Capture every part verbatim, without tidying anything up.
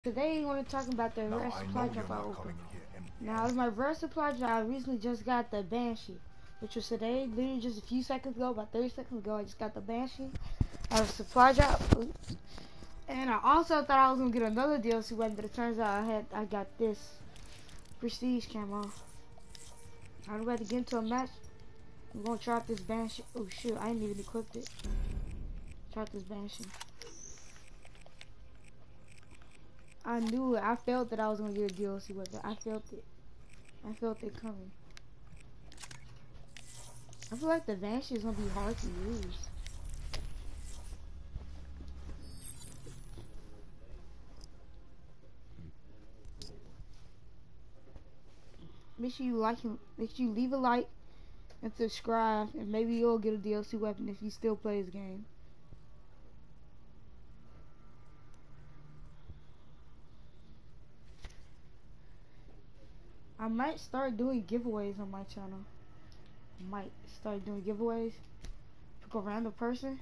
Today we want to talk about the rare supply drop I opened. Now, as my rare supply drop, I recently just got the Banshee, which was today, literally just a few seconds ago, about thirty seconds ago. I just got the Banshee as a supply drop. Oops. And I also thought I was gonna get another D L C weapon, but it turns out I had I got this prestige camo. I'm ready to get into a match. I'm gonna try out this Banshee. Oh shoot, I ain't even equipped it. Try out this Banshee. I knew it. I felt that I was gonna get a D L C weapon. I felt it. I felt it coming. I feel like the Banshee is gonna be hard to use. Make sure you like him. Make sure you leave a like and subscribe, and maybe you'll get a D L C weapon if you still play this game. I might start doing giveaways on my channel. I might start doing giveaways. Pick a random person.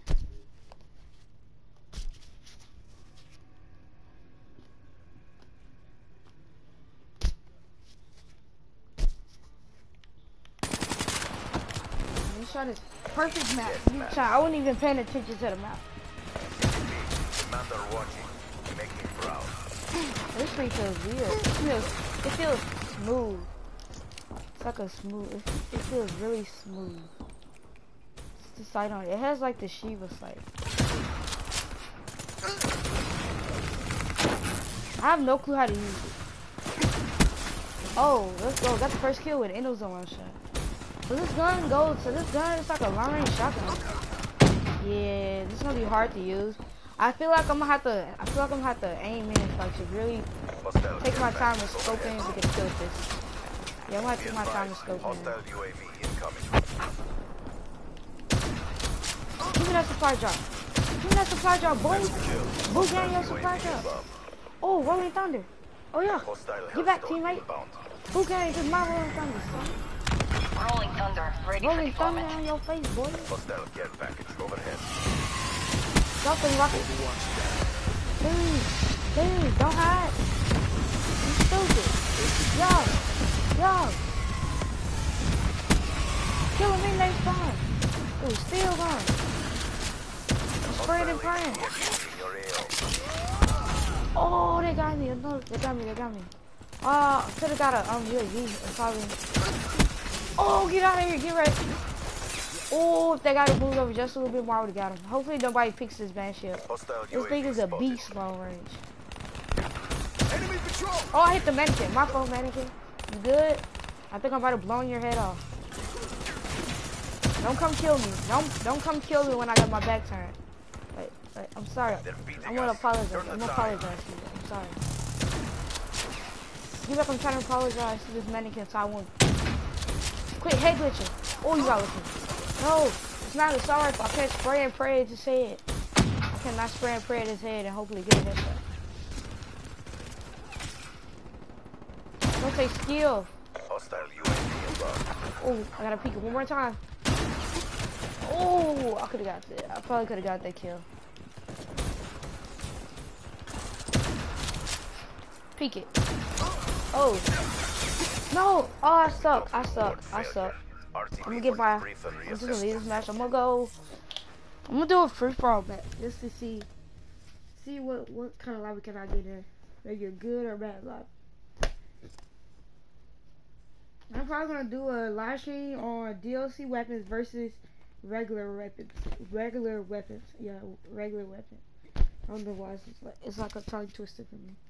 This shot is perfect map. This shot, I wasn't even paying attention to the map. This street feels weird. It feels, it feels smooth. It's like a smooth. It, it feels really smooth. It's the sight on it. It has like the Shiva sight. I have no clue how to use it. Oh, let's go. Got the first kill with Endo's on one shot. So this gun goes. So this gun is like a long range shotgun. Yeah, this is gonna be hard to use. I feel like I'm gonna have to. I feel like I'm gonna have to aim in, like to really take my time to scope in to get a kill with this. Yeah, I'm gonna take my time to scope in. Give me that supply drop. Give me that supply drop, boy. Boo gang your supply drop. Oh, Rolling Thunder. Oh yeah. Get back, teammate. Boo gang, just my Rolling Thunder, son. Rolling Thunder, ready Rolling for Thunder deployment. on your face, boy. Hostile care package overhead. Drop the rocket. Dude, dude, don't hide. You stupid. Yo, yo. Kill him in next time. Ooh, still gone. I'm spraying and praying. Oh, they got me. No, they got me, they got me. Uh, could've got a um U A V. Probably. Oh, get out of here, get ready. Oh, if they got to move over just a little bit more, I would've got him. Hopefully nobody picks this Banshee up. This thing is a beast long range. Oh, I hit the mannequin. My phone mannequin. You good? I think I'm about to blow your head off. Don't come kill me. Don't don't come kill me when I got my back turned. Wait, wait, I'm sorry. I'm gonna apologize. I'm gonna apologize to you. I'm sorry. You like I'm trying to apologize to this mannequin so I won't. Quit head glitching. Oh, you got glitching. No, it's not a sorry if I can't spray and pray at his head. I cannot spray and pray at his head and hopefully get a headshot. Don't take skill. Oh, I gotta peek it one more time. Oh, I could've got that. I probably could've got that kill. Peek it. Oh. No. Oh, I suck. I suck. I suck. I'm gonna get my. I'm just gonna leave this match. I'm gonna go. I'm gonna do a free for all match just to see, see what what kind of lobby can I get in. Maybe a good or bad lobby. I'm probably gonna do a live stream on D L C weapons versus regular weapons. Regular weapons. Yeah, regular weapons. I don't know why it's just like it's like a tongue twister for me.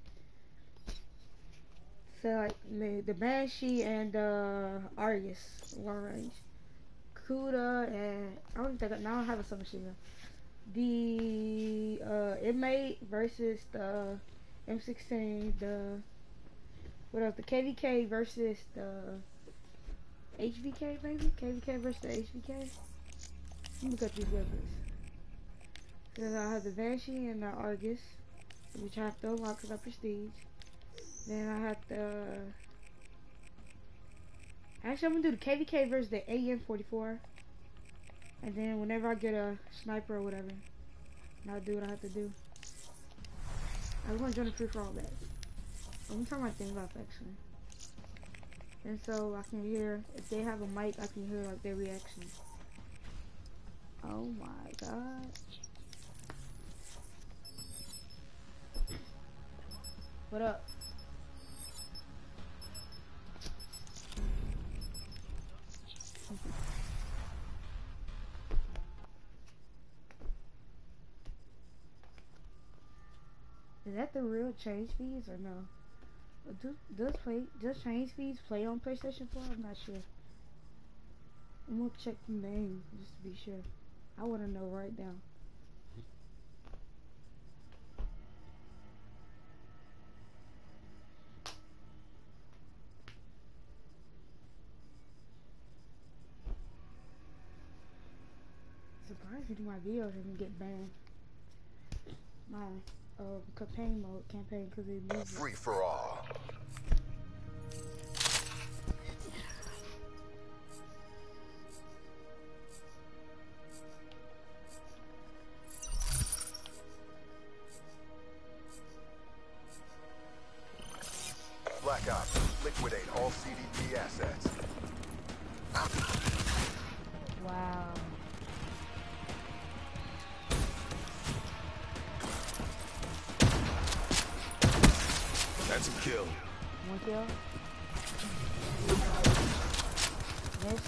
So like the, the Banshee and uh, Argus long range, Kuda and I don't think I, now I have a submachine gun. The uh, Inmate versus the M sixteen. The what else? The K V K versus the H V K maybe. K V K versus the H V K. Let me cut these weapons. Then I have the Banshee and the Argus, which I have to unlock because I prestige. Then I have to. Actually, I'm gonna do the K V K versus the A M forty-four. And then whenever I get a sniper or whatever, I'll do what I have to do. I want to join a free for all back. I'm gonna turn my thing off actually. And so I can hear, if they have a mic, I can hear like their reaction. Oh my god. What up? Is that the real change fees or no? Do, does play does change fees play on PlayStation four? I'm not sure. I'm gonna check the name just to be sure. I wanna know right now. Surprisingly, my videos didn't get banned. My uh, campaign mode campaign because it moved. Free for all. Black Ops, liquidate all C D P assets. Wow. That's a kill. One kill. Miss.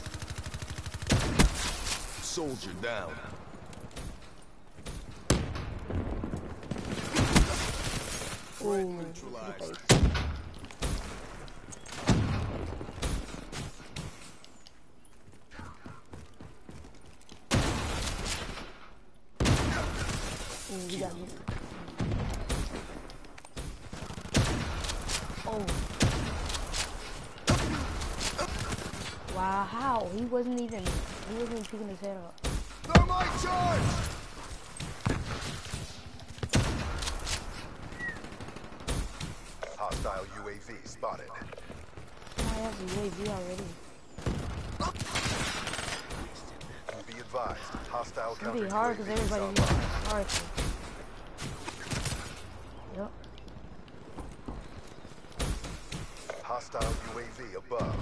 Soldier down. Ooh, Neutralized. Ooh, you got me. Oh. Wow, how? He wasn't even, he wasn't even picking his head up. Thermite charge! Hostile U A V spotted. I have the U A V already. Be advised, hostile It's gonna counter be hard U A because V is everybody online. uses hard. Yep. Hostile U A V above.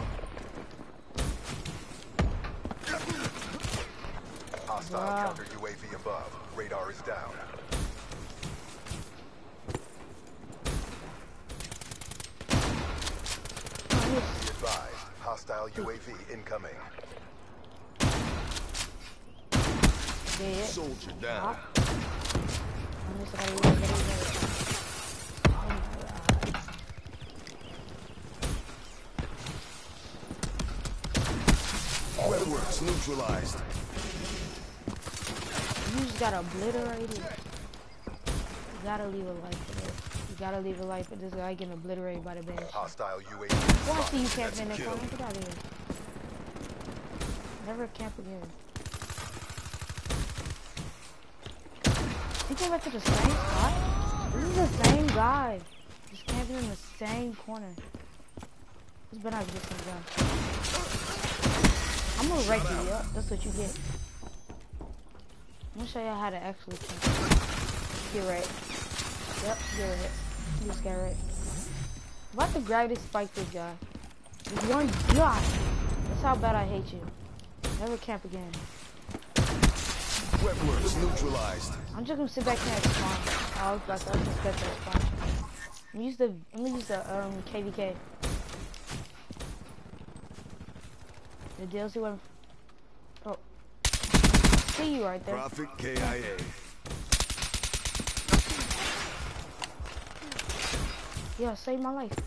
Hostile Wow. counter U A V above. Radar is down. Be advised, hostile U A V incoming. Dead. Soldier down. Ah. I missed it. I missed it. Oh my god. Webworks neutralized. You just gotta obliterate it. You gotta leave a life for this. You gotta leave a life for this guy getting obliterated by the bench. Hostile U A V Why spotted. see you camping in That's the a corner? kill. Get out of here. Never camp again. You came back to the same spot? This is the same guy. Just camping in the same corner. This better not get some gun. I'm gonna wreck you up. That's what you get. I'm gonna show you how to actually camp. Get right. Yep, get right. You just got right. I'm about to grab this spike this guy. This one guy. That's how bad I hate you. Never camp again. Webworks neutralized. I'm just gonna sit back here and spawn. Oh, I was about to, I was just get that spawn. I'm gonna use the, I'm gonna use the um K V K. The D L C one. Oh, see you right there. Profit K I A. Yeah, save my life.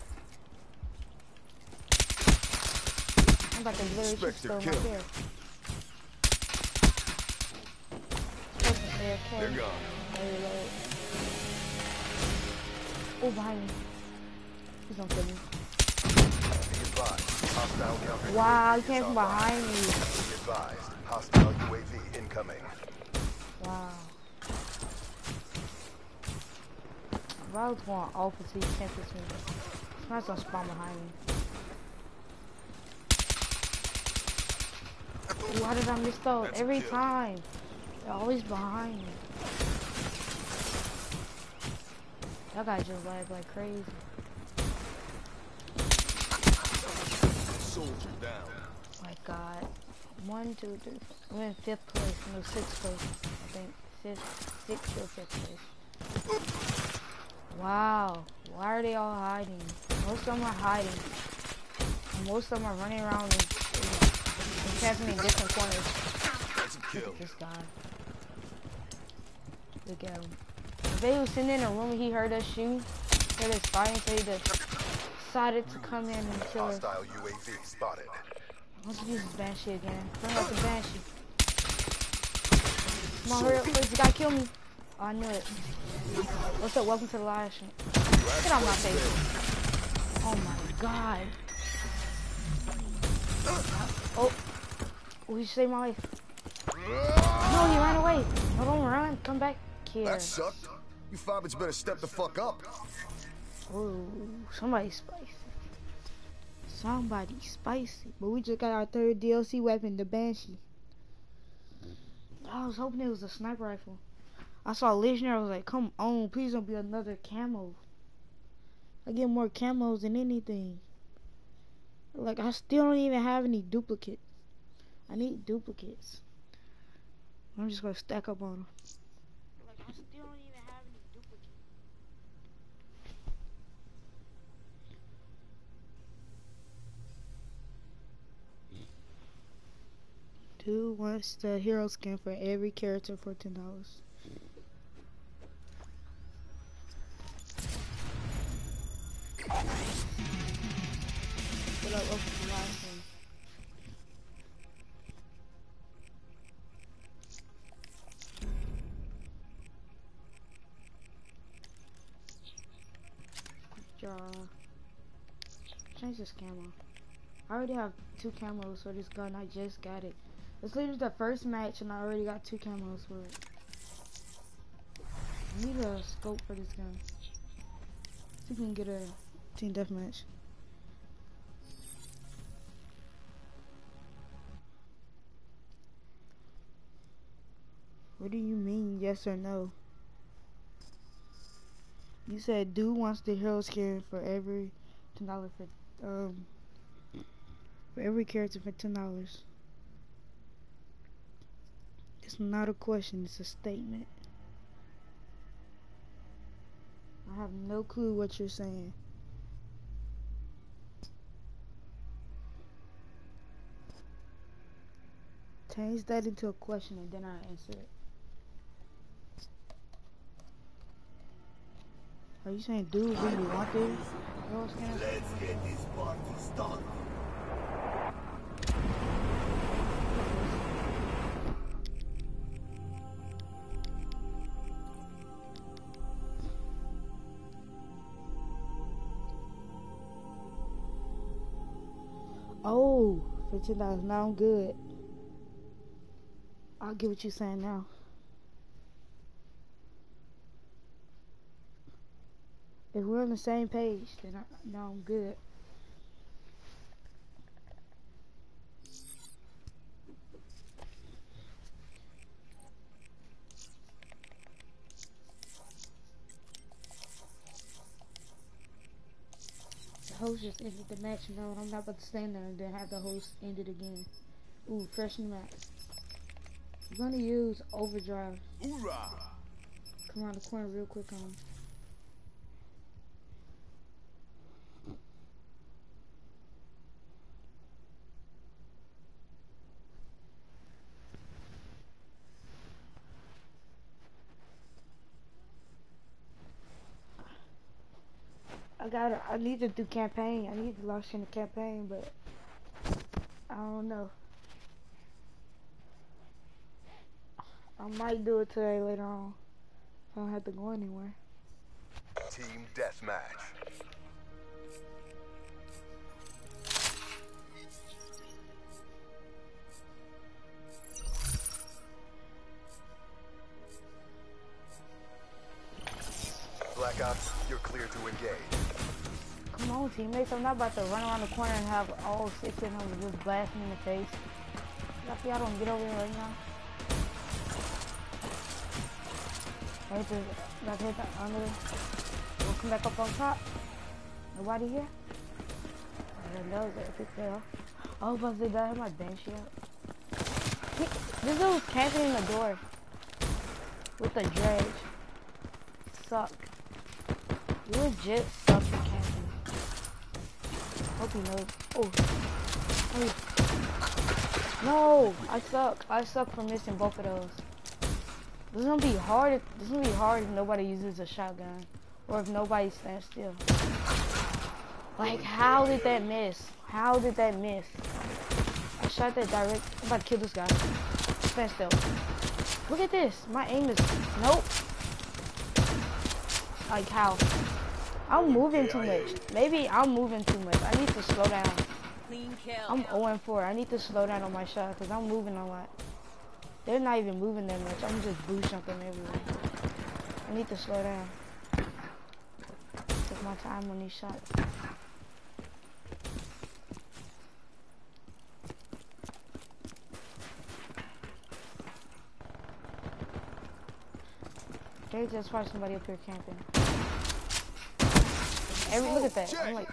I'm about to literally shoot Spectre stone kill. right there. Okay, okay. They're gone. Reload. Oh, behind me. He's gonna kill me. Be advised, hostile counter Wow, U A V he came is from online. behind me. Be advised, hostile U A V incoming. Wow. If I was going alpha to you can't touch me. Somebody's gonna spawn behind me. Why did I miss those? That's a Every kill. time. They're always behind me. That guy just lagged like crazy. Soldier down. My God. One, two, three. I'm in fifth place. No, sixth place. I think fifth, sixth or fifth place. Wow. Why are they all hiding? Most of them are hiding. And most of them are running around and, and camping in different corners. That's a kill. Look at this guy. Look at him. If they was sitting in a room and he heard us shoot, heard us fighting, so he decided to come in and kill us. Hostile U A V spotted. Let's use this Banshee again. Bring out the Banshee. Come on, hurry up, please. You gotta kill me. Oh, I knew it. What's up? Welcome to the live stream. Get on my face. Oh my God. Oh. Oh, you saved my life. No, he ran away. No, don't run. Come back here. That sucked. You fobbies better step the fuck up. Oh, somebody's spicy. Somebody spicy. But we just got our third D L C weapon, the Banshee. I was hoping it was a sniper rifle. I saw a Legionnaire, I was like, come on, please don't be another camo. I get more camos than anything. Like, I still don't even have any duplicates. I need duplicates. I'm just gonna stack up on them. Like, I still don't even have any duplicates. Dude wants the hero skin for every character for ten dollars. What up, welcome to the live stream. Draw. Change this camo. I already have two camos for this gun. I just got it. It's literally the first match and I already got two camos for it. I need a scope for this gun. See if we can get a team deathmatch. What do you mean, yes or no? You said dude wants the hero skin for every ten dollars for um for every character for ten dollars. It's not a question, it's a statement. I have no clue what you're saying. Change that into a question and then I answer it. Are you saying dude really want this? Let's get this party started. Oh, fifteen dollars. Now I'm good. I'll get what you're saying now. If we're on the same page, then I, now I'm good. The host just ended the match. No, I'm not about to stand there and then have the host end it again. Ooh, fresh new match. I'm gonna use overdrive. Hoorah! Come around the corner real quick on him. I gotta, I need to do campaign. I need to launch in the campaign, but I don't know. I might do it today later on. I don't have to go anywhere. Team deathmatch. Black Ops, you're clear to engage. Come on, teammates. I'm not about to run around the corner and have all six of them just blast me in the face. Y'all see I don't get over here right now? I hit the, I hit the under. come back up on top. Nobody here? Hello, epic fail. I was about to say that I have my Banshee out. He, this dude was camping in the door with the dredge. Suck. You legit suck at camping. Hope he knows. Oh. oh. No, I suck. I suck for missing both of those. This is gonna be hard. If, this is gonna be hard if nobody uses a shotgun, or if nobody stands still. Like, how did that miss? How did that miss? I shot that direct. I'm about to kill this guy. Stand still. Look at this. My aim is nope. Like how? I'm moving too much. Maybe I'm moving too much. I need to slow down. I'm oh and four. I need to slow down on my shot because I'm moving a lot. They're not even moving that much. I'm just boost jumping everywhere. I need to slow down. Take my time on these shots. There's just probably somebody up here camping. Every look at that. I'm like,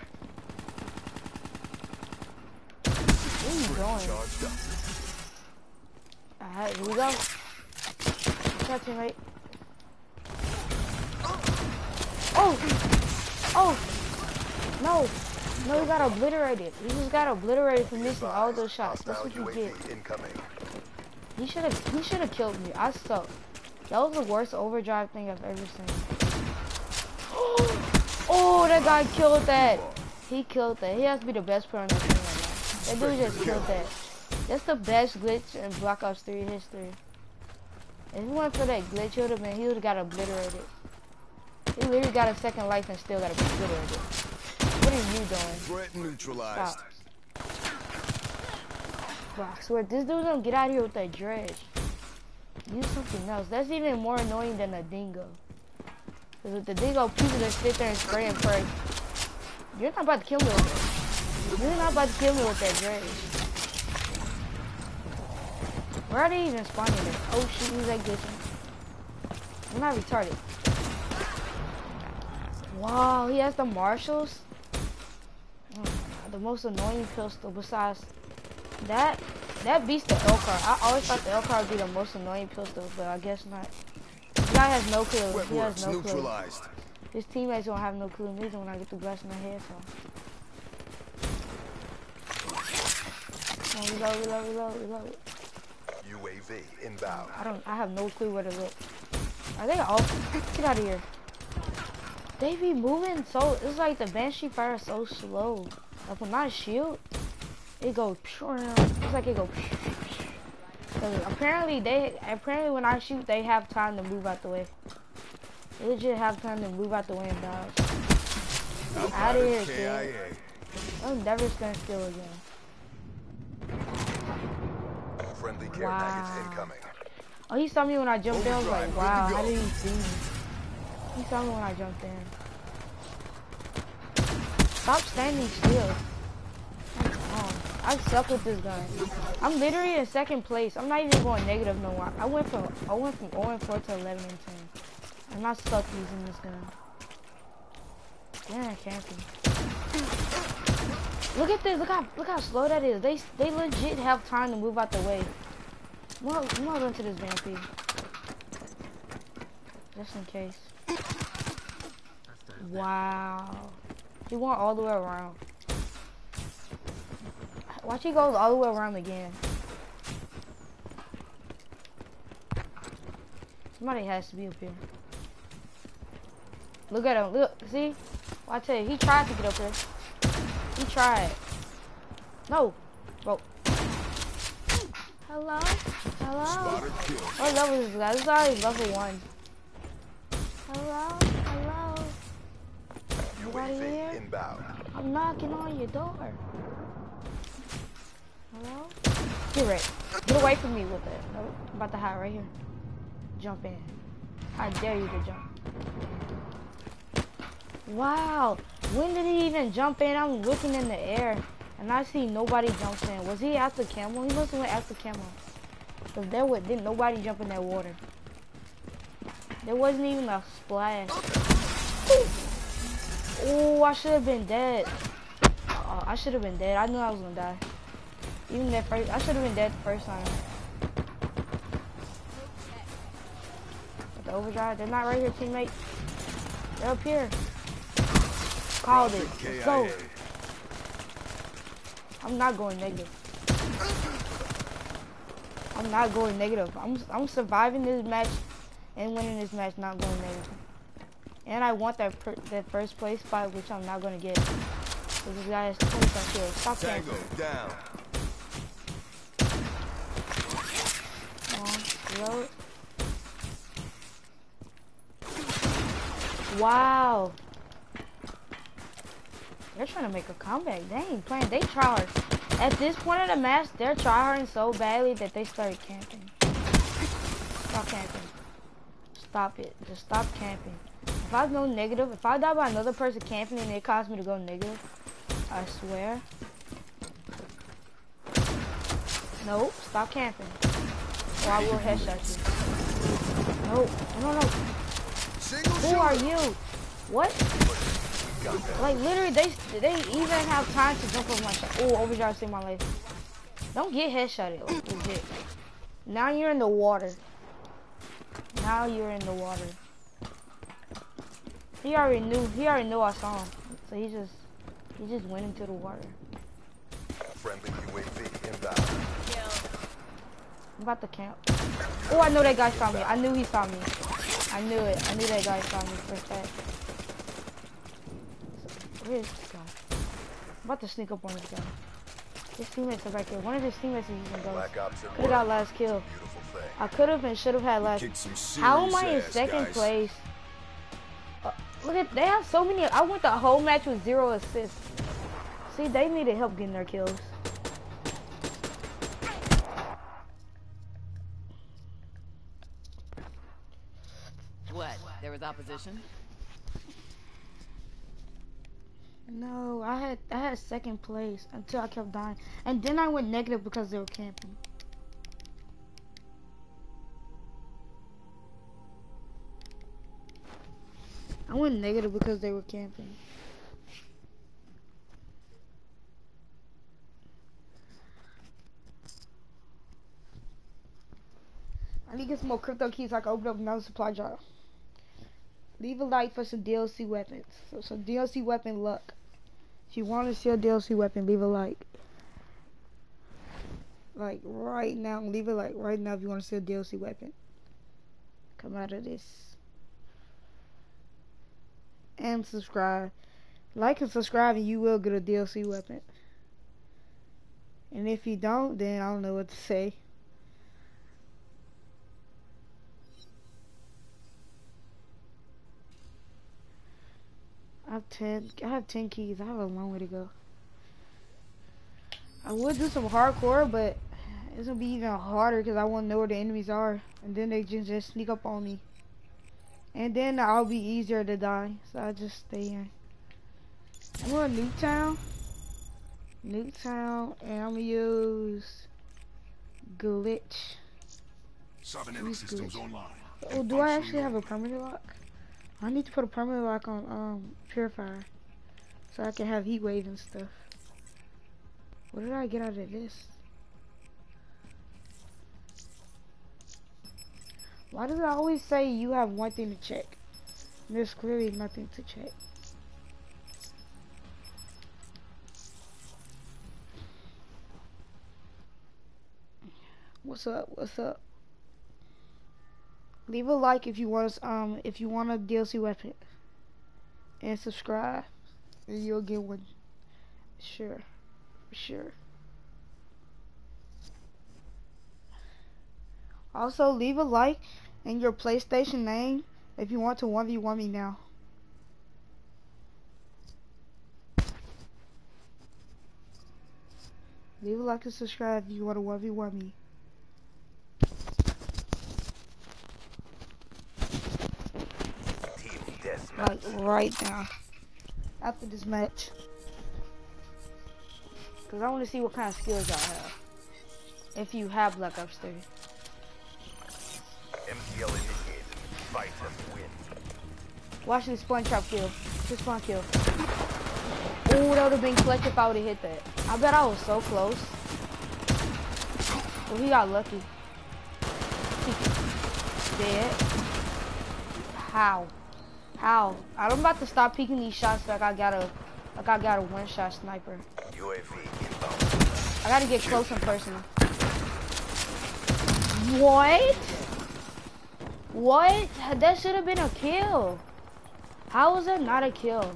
where are you going? Alright, here we go. Shot teammate. Oh! Oh! No! No, he got obliterated. He just got obliterated for missing all those shots. That's what you get. He should have. He should have killed me. I suck. That was the worst overdrive thing I've ever seen. Oh, that guy killed that. He killed that. He has to be the best player on that team right now. That dude just killed that. That's the best glitch in Black Ops three history. If he went for that glitch, he would have been. He would have got obliterated. He literally got a second life and still got obliterated. What are you doing? Threat neutralized. Stop. Bro, I swear, this dude don't get out of here with that dredge. Use something else. That's even more annoying than a dingo. Because with the dingo, people just sit there and spray and pray. You're not about to kill me with that. You're not about to kill me with that dredge. Where are they even spawning at? Oh shoot, he's like this. I'm not retarded. Wow, he has the marshals. Oh, the most annoying pistol besides that. That beats the L car. I always thought the L car would be the most annoying pistol, but I guess not. This guy has no clue. He has no clue. His teammates don't have no clue neither when I get the glass in my head. So. Oh, reload, reload, reload, reload. U A V inbound. I don't. I have no clue where to look. Are they all? Get out of here. They be moving so. It's like the Banshee fire is so slow. Like when I shoot. It goes. It's like it goes. Apparently they. Apparently when I shoot, they have time to move out the way. They legit have time to move out the way and dodge. Out of here, kid. I'm never stand still again. Friendly care wow. package incoming. Oh, he saw me when I jumped in. I was like, wow, how did he see me? He saw me when I jumped in. Stop standing still. I suck with this gun. I'm literally in second place. I'm not even going negative no more. I went from I went from oh and four to eleven and ten. And I suck using this gun. Yeah, camping. Look at this. Look how look how slow that is. They they legit have time to move out the way. I'm gonna, I'm gonna run to this V M P. Just in case. Wow. He went all the way around. Watch he goes all the way around again. Somebody has to be up here. Look at him. Look. See? Well, I tell you, he tried to get up here. He tried. No. Bro. Hello? Hello? What level is this guy? This guy is level one. Hello? Hello? Anybody here? Inbound. I'm knocking on your door. Hello? Get ready. Get away from me with it. Nope. I'm about to hide right here. Jump in. I dare you to jump. Wow. When did he even jump in? I'm looking in the air and I see nobody jumps in. Was he after Camel? He must have went after Camel. Because there was, didn't nobody jump in that water. There wasn't even a splash. Oh, I should have been dead. Uh, I should have been dead. I knew I was gonna die. Even that first, I should have been dead the first time. With the overdrive, they're not right here, teammate. They're up here. Called it. Let's go. I'm not going negative. I'm not going negative. I'm I'm surviving this match and winning this match, not going negative. And I want that per that first place spot, which I'm not gonna get. Cause this guy has twenty-five kills. Stop Tango camping. down. Come on, reload. Wow. They're trying to make a comeback. They ain't playing. They try hard. At this point of the match, they're tryharding so badly that they started camping. Stop camping. Stop it. Just stop camping. If I go negative, if I die by another person camping and it caused me to go negative, I swear. Nope. Stop camping. Or I will headshot you. No. No, no, no. Who are you? What? Like literally, they they even have time to jump over my shot. Oh, overdrive saved my life. Don't get headshotted, like, legit. Now you're in the water. Now you're in the water. He already knew. He already knew I saw him, so he just he just went into the water. Friendly U A V inbound. I'm about to camp. Oh, I know that guy saw me. I knew he saw me. I knew it. I knew that guy saw me for a fact. Where is this guy? I'm about to sneak up on this guy. His teammates are back here. One of his teammates is even ghost. Could have got last kill. I could have and should have had last. How am I in second guys. place? Uh, look at, they have so many. I went the whole match with zero assists. See, they needed help getting their kills. What? There was opposition? No, I had I had second place until I kept dying, and then I went negative because they were camping. I went negative because they were camping. I need to get some more crypto keys so I can open up another supply drop. Leave a like for some D L C weapons. So some D L C weapon luck. If you want to see a D L C weapon, leave a like. Like right now, leave a like right now if you want to see a D L C weapon. Come out of this. And subscribe. Like and subscribe and you will get a D L C weapon. And if you don't, then I don't know what to say. I have ten. I have ten keys. I have a long way to go. I would do some hardcore, but it's gonna be even harder because I won't know where the enemies are, and then they just, just sneak up on me, and then I'll be easier to die. So I just stay here. I'm going to Nuketown, Nuketown, and I'm gonna use glitch. Cybernetic systems online. Oh, do I actually have a permanent lock? I need to put a permanent lock on um Purifier so I can have heat wave and stuff. What did I get out of this? Why does it always say you have one thing to check? There's clearly nothing to check. What's up? What's up? Leave a like if you want us, um if you want a D L C weapon, and subscribe, and you'll get one. Sure, sure. Also, leave a like and your PlayStation name if you want to one v one me now. Leave a like and subscribe if you want to one v one me. Like right now, after this match, because I want to see what kind of skills y'all have. If you have Black Ops three. M T L indicated. Fight us win. Watch this spawn trap kill. Just spawn kill. Oh, that would have been clutch if I would have hit that. I bet I was so close. Well, he got lucky. Dead. How? How? I'm about to stop peeking these shots like I got a, like I got a one-shot sniper. U A V inbound. I gotta get close in person. What? What? That should have been a kill. How was that not a kill?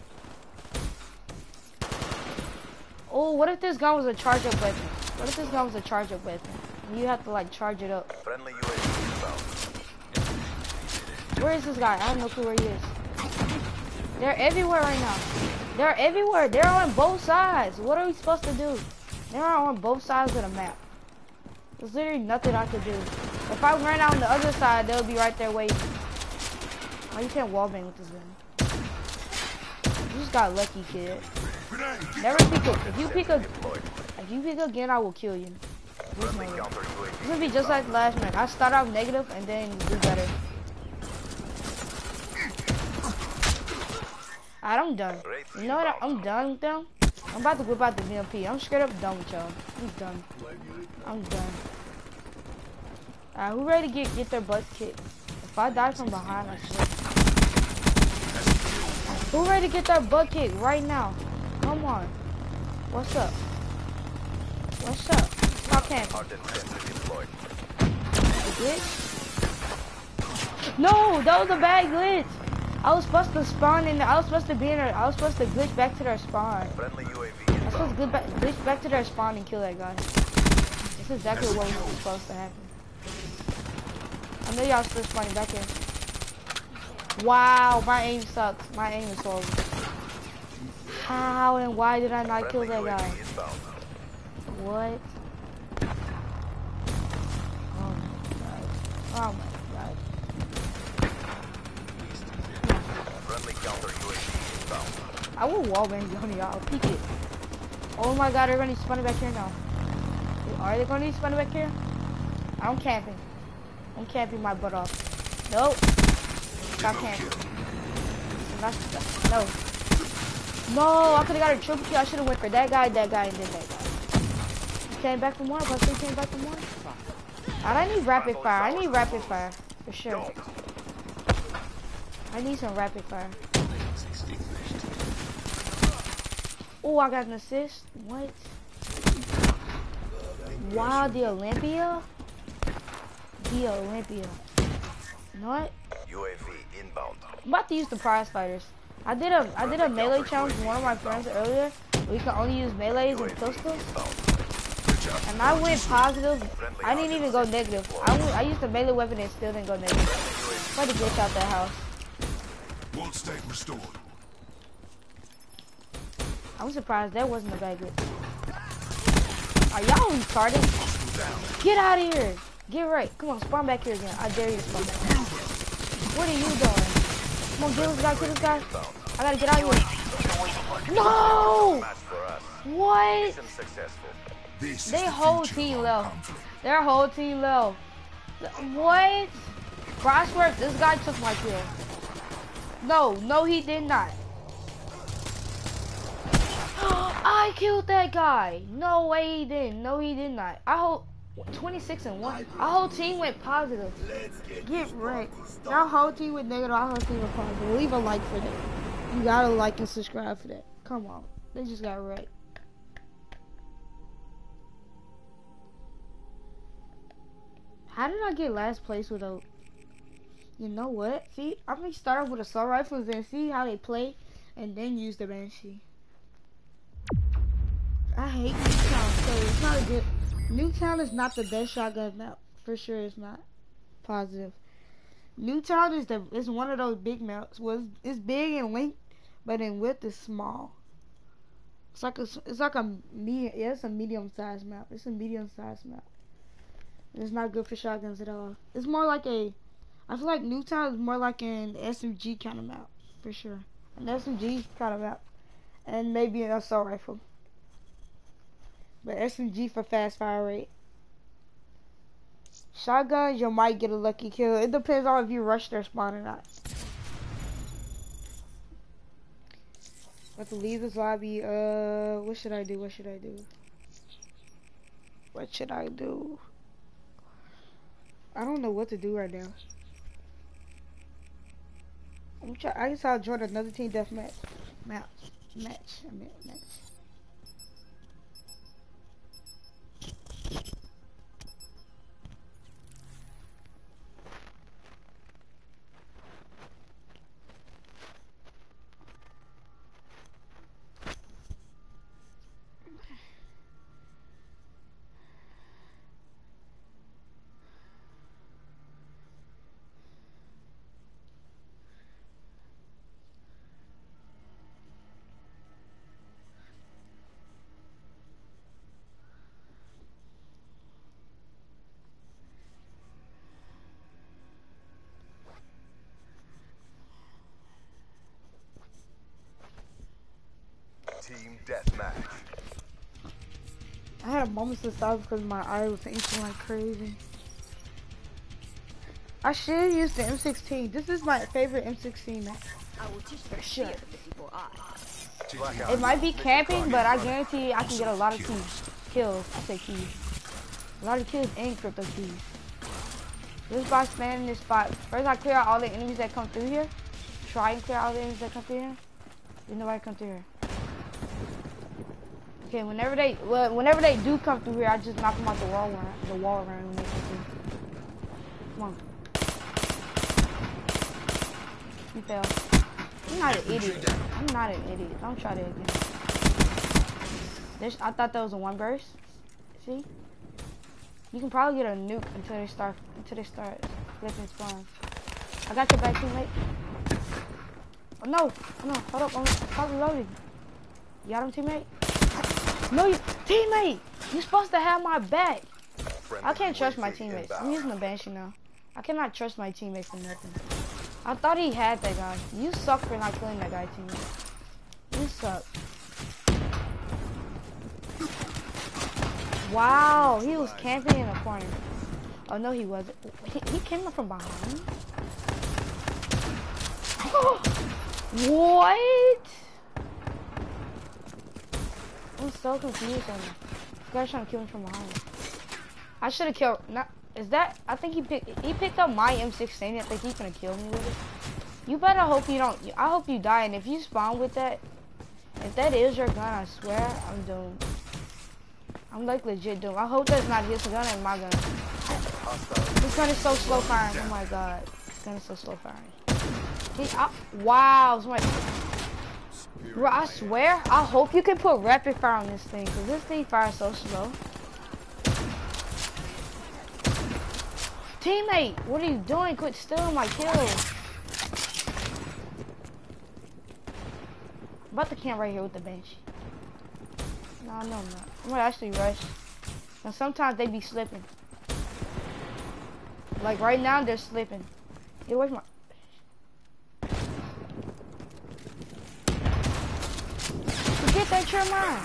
Oh, what if this gun was a charge-up weapon? What if this gun was a charge-up weapon? You have to like charge it up. Friendly U A V inbound. Where is this guy? I have no clue where he is. They're everywhere right now. They're everywhere. They're on both sides. What are we supposed to do? They're on both sides of the map. There's literally nothing I could do. If I ran out on the other side, they'll be right there waiting. Oh, you can't wallbang with this gun. You just got lucky, kid. Never peek a, if you peek a, if you peek again, I will kill you. It's gonna be just like the last match. I start off negative and then do better. Alright, I'm done. You know what? I'm done with them. I'm about to whip out the V M P. I'm straight up done with y'all. I'm done. I'm done. Alright, who ready to get get their butt kicked? If I die from behind, I should. Who ready to get their butt kicked right now? Come on. What's up? What's up? Stop camping. Glitch? No, that was a bad glitch. I was supposed to spawn in. The, I was supposed to be in. A, I was supposed to glitch back to their spawn. Friendly U A V I was supposed to glitch back, glitch back to their spawn and kill that guy. This is exactly what was supposed to happen. I know y'all still spawning back here. Wow, my aim sucks. My aim is horrible. How and why did I not kill that guy? What? Oh my god. Oh my god. Friendly counter U A V inbound. I will wallbang on y'all. Peek it. Oh my god, they're gonna spawn back here now. Are they gonna spawn back here? I'm camping. I'm camping my butt off. Nope. Stop camping. No. No, I could've got a triple kill. I should've went for that guy, that guy, and then that guy. He came back from one. Plus he came back from one. I need rapid fire. I need rapid fire. For sure. I need some rapid fire. Oh, I got an assist. What? Wow, the Olympia? The Olympia. You know what? U A V inbound. I'm about to use the prize fighters. I did a I did a melee challenge with one of my friends earlier. We can only use melees and pistols. And I went positive. I didn't even go negative. I, went, I used a melee weapon and still didn't go negative. I had to glitch out that house. World state restored. I'm surprised that wasn't a bad glitch. Are y'all retarded? Get out of here. Get right. Come on, spawn back here again. I dare you to spawn back. What are you doing? Come on, kill this guy, kill this guy. I gotta get out of here. No! What? Their whole team left. Their whole team left. What? Crosswork, this guy took my kill. No, no he did not. I killed that guy. No way he didn't. No he did not. I hope twenty-six and one. Our whole team went positive. Get right. Our whole team went negative. Our whole team went positive. Leave a like for that. You gotta like and subscribe for that. Come on. They just got wrecked. How did I get last place with a... You know what? See, I'm gonna start off with assault rifles and see how they play and then use the Banshee. I hate Nuketown, so it's not a good... Nuketown is not the best shotgun map. For sure it's not. Positive. Nuketown is the is one of those big maps. Well, it's, it's big in length, but in width it's small. It's like a it's like a medium. Yeah, it's a medium sized map. It's a medium sized map. And it's not good for shotguns at all. It's more like a. I feel like Nuketown is more like an S M G kind of map for sure. An S M G kind of map, and maybe an assault rifle. But S M G for fast fire rate. Shotguns, you might get a lucky kill. It depends on if you rush their spawn or not. About to leave this lobby. Uh, what should I do? What should I do? What should I do? I don't know what to do right now. I'm try I guess I'll join another team deathmatch. Match. Match. I mean match. Team deathmatch. I had a moment to stop because my eye was itching like crazy. I should use the M sixteen. This is my favorite M sixteen map. I will teach For sure. before I. Blackout. It might be camping, but I guarantee I can get a lot of keys. Kills. I say keys. A lot of kills and crypto keys. Just by standing in this spot. First I clear out all the enemies that come through here. Try and clear out all the enemies that come through here. Then nobody come through here. Okay, whenever they well, whenever they do come through here, I just knock them out the wall around the wall around when they come through. Come on. You fell. I'm not an idiot. I'm not an idiot. Don't try that again. This, I thought that was a one burst. See? You can probably get a nuke until they start until they start flipping spawns. I got your back, teammate. Oh no! Oh no! Hold up! I'm probably loading. You got him, teammate? No, you, teammate! You're supposed to have my back. I can't trust my teammates. I'm using the Banshee now. I cannot trust my teammates for nothing. I thought he had that guy. You suck for not killing that guy, teammate. You suck. Wow, he was camping in a corner. Oh no, he wasn't. He, he came up from behind. What? I'm so confused on that. This guy's trying to kill me from behind. I should have killed. Not. Is that? I think he picked. He picked up my M sixteen. I think he's gonna kill me with it. You better hope you don't. I hope you die. And if you spawn with that, if that is your gun, I swear I'm doomed. I'm like legit doomed. I hope that's not his gun and my gun. This gun is so slow firing. Oh my god, this gun is so slow firing. He, I, wow, somebody. Bro, I swear, I hope you can put rapid fire on this thing, because this thing fires so slow. Teammate, what are you doing? Quit stealing my kills. I'm about to camp right here with the Banshee. No, no, I'm not. I'm gonna actually rush. And sometimes they be slipping. Like right now, they're slipping. Get away from my... Get that your mine.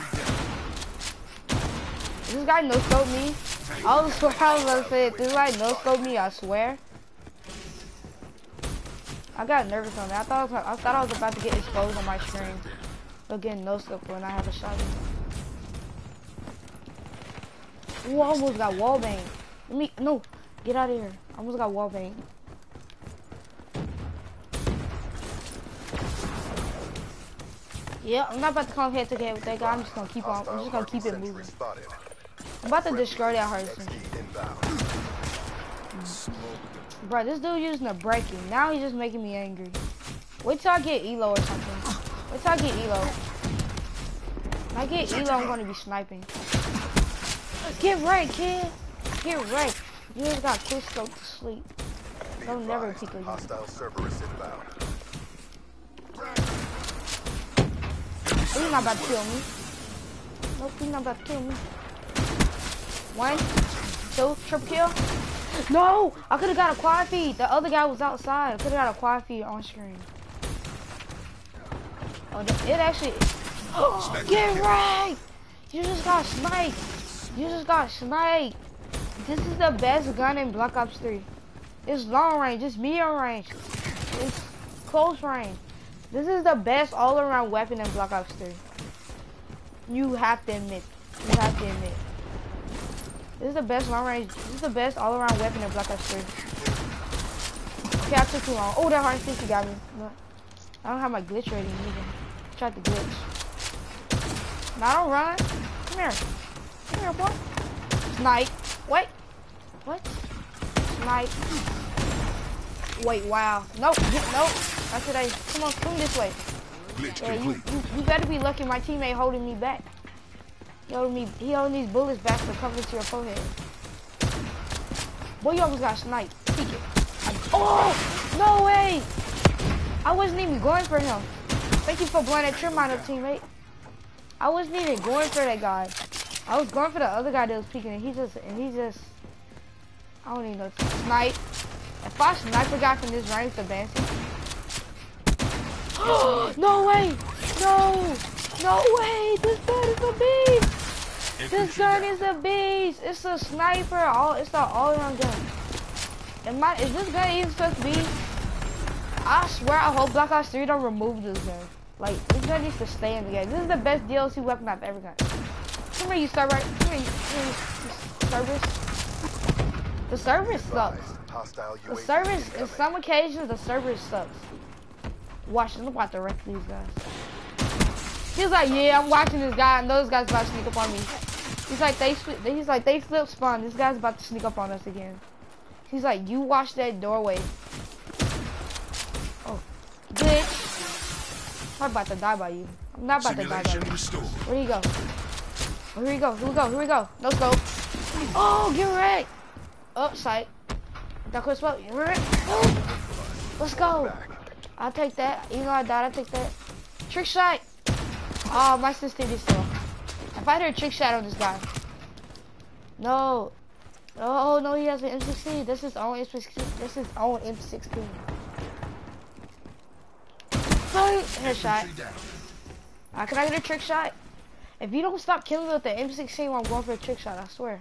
This guy no scope me. I was swear I was gonna say it. This guy no scope me. I swear. I got nervous on that. I thought I, was, I thought I was about to get exposed on my screen. But getting no scope when I have a shotgun. Ooh, I almost got wall banged. Let me no. Get out of here. I almost got wall banged. Yeah, I'm not about to come head to head with that guy. I'm just gonna keep on. I'm just gonna keep it moving. I'm about to destroy that Hearthstone. Bro, this dude using a breaking. Now he's just making me angry. Wait till I get Elo or something. Wait till I get Elo. When I get Elo, I'm gonna be sniping. Get right, kid. Get right. You just got quick scope to sleep. Don't never peek again. Hostile Cerberus inbound. He's not about to kill me. Nope, he's not about to kill me. One, two, triple kill. No, I could have got a quad feed. The other guy was outside. I could have got a quad feed on screen. Oh, it actually. Oh, get right! You just got sniped. You just got sniped. This is the best gun in Black Ops three. It's long range. It's medium range. It's close range. This is the best all-around weapon in Black Ops three. You have to admit. You have to admit. This is the best long range. This is the best all-around weapon in Black Ops three. Okay, I took too long. Oh, that hard sixty got me. Look. I don't have my glitch rating either. I tried to glitch. Now don't run. Come here. Come here, boy. Snipe. Wait. What? Snipe. Wait, wow. Nope. Nope. Not today. Come on, come this way. Glitch Yeah, you, complete. you, you better be lucky my teammate holding me back. He holding me, he holding these bullets back for coming to your forehead. Boy, you almost got sniped. Peek it. I, oh! No way! I wasn't even going for him. Thank you for blowing that trim mine up, teammate. I wasn't even going for that guy. I was going for the other guy that was peeking, and he just, and he just, I don't even know. Snipe. If I snipe a guy from this range, the best. No way! No! No way! This gun is a beast! This gun is a beast! It's a sniper. All it's the all-around gun. Am I, is this gun even supposed to be? I swear I hope Black Ops three don't remove this gun. Like, this gun needs to stay in the game. This is the best D L C weapon I've ever got. Come here, you server. Come here, you, come here, you service. The service sucks. Hostile The U A V service, in incoming. some occasions, the service sucks. Watch, I'm about to wreck these guys. He's like, yeah, I'm watching this guy. I know this guy's about to sneak up on me. He's like, they, he's like, they flip spawn. This guy's about to sneak up on us again. He's like, you watch that doorway. Oh, bitch. I'm about to die by you. I'm not about to die by Simulation you. restored. Where do you go? Oh, here we go. Here we go. Here we go. No scope. Oh, get wrecked. Oh, sight. That quick smoke. Oh, let's go. I'll take that. Even though I died, I'll take that. Trick shot. Oh, my sensitivity is still. If I did a trick shot on this guy. No. Oh, no, he has an M sixteen. This is own M sixteen. This is own M sixteen. Fight. Headshot. Uh, can I get a trick shot? If you don't stop killing me with the M sixteen while I'm going for a trick shot, I swear.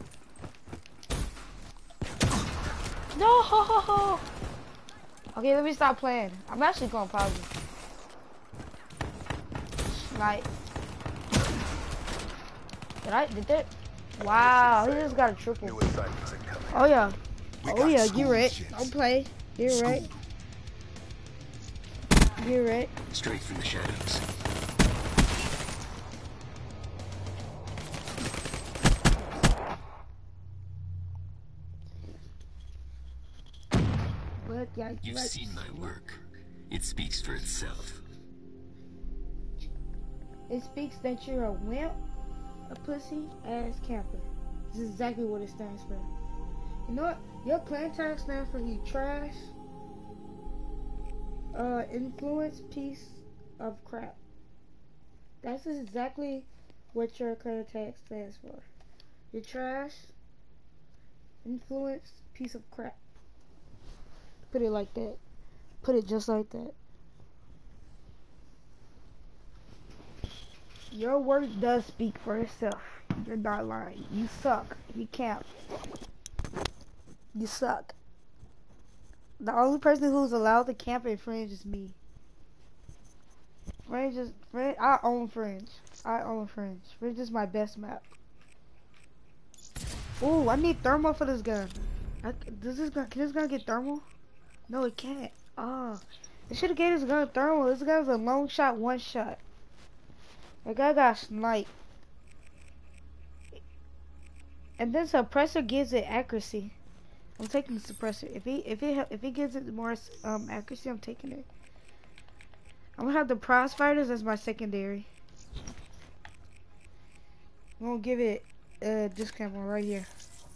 No! Okay, let me stop playing. I'm actually going positive. Snipe. Did I? Did that? Wow, he just got a triple. New assignments incoming. Oh yeah. We Oh got yeah, school get right. missions. Don't play. Get School. right. Get right. Straight from the shadows. What? Yeah, You've right. seen my work. It speaks for itself. It speaks that you're a wimp, a pussy ass camper. This is exactly what it stands for. You know what? Your clan tag stands for you trash, uh, influence piece of crap. That's exactly what your clan tag stands for. You're trash, influence piece of crap. Put it like that. Put it just like that. Your work does speak for itself. You're not lying. You suck. You can't. You suck. The only person who's allowed to camp in Fringe is me. Fringe is Fringe. I own Fringe. I own Fringe. Fringe is my best map. Ooh, I need thermal for this gun. I, does this gun? Can this gun get thermal? No, it can't. Ah, they should have gave this gun thermal. This gun's a long shot, one shot. That guy got sniped. And then suppressor gives it accuracy. I'm taking the suppressor. If he if it if it gives it more um accuracy, I'm taking it. I'm gonna have the prize fighters as my secondary. I'm gonna give it a discount one right here.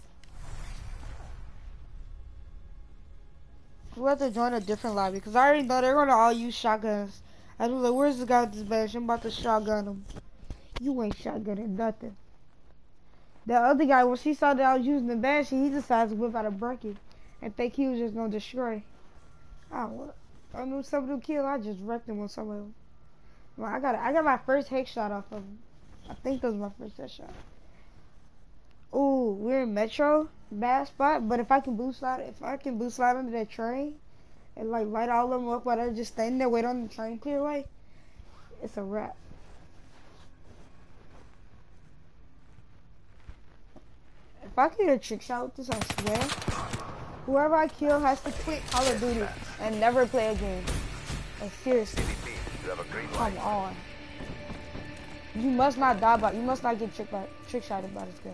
We'll have to join a different lobby because I already know they're gonna all use shotguns. I was like, where's this guy with this badge? I'm about to shotgun him. You ain't shotgunning nothing. The other guy, once he saw that I was using the badge, he decided to whip out a bracket and think he was just gonna destroy. I don't know. I knew some of them kill. I just wrecked him with some of them. Well, I got I got my first headshot off of him. I think that was my first headshot. Ooh, we're in Metro, bad spot. But if I can boost slide, if I can boost slide under that train, and like light all of them up while they're just standing there waiting on the train to clear away, it's a wrap. If I can get a trick shot with this, I swear, whoever I kill has to quit Call of Duty and never play again. Like seriously, come on. You must not die by, you must not get trick by, trick shotted by this gun.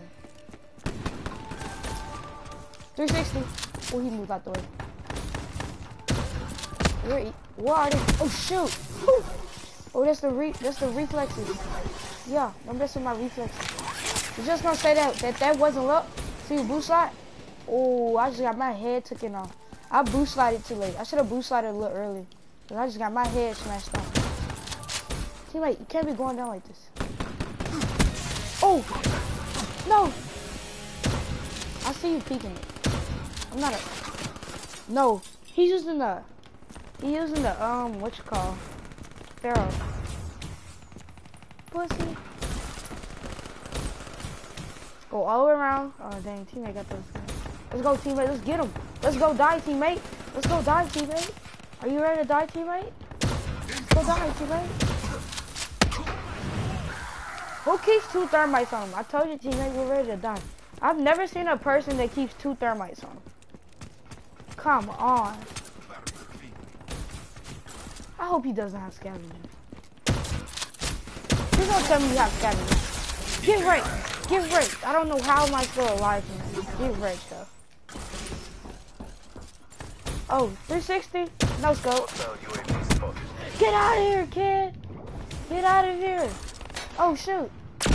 three sixty. Oh, he moved out the way. Where, where are they? Oh shoot! Whew. Oh, that's the re, that's the reflexes. Yeah, don't mess with my reflexes. You're just gonna say that that that wasn't luck. See, boost slide. Oh, I just got my head taken off. I boost slided too late. I should have boost slided a little early. Cause I just got my head smashed off. Teammate, you can't be going down like this. Oh no! I see you peeking it. I'm not a. No, he's using the. He using the um what you call Pharaoh. Pussy. Go all the way around. Oh dang, teammate got those guns. Let's go, teammate. Let's get him. Let's go die, teammate. Let's go die, teammate. Are you ready to die, teammate? Let's go die, teammate. Who keeps two thermites on him? I told you, teammate, we're ready to die. I've never seen a person that keeps two thermites on him. Come on. I hope he doesn't have scavengers. Please don't tell me you have scavengers. Get wrecked. Get wrecked. I don't know how am I still alive from that. Get wrecked, though. Oh, three sixty? No scope. Get out of here, kid. Get out of here. Oh, shoot.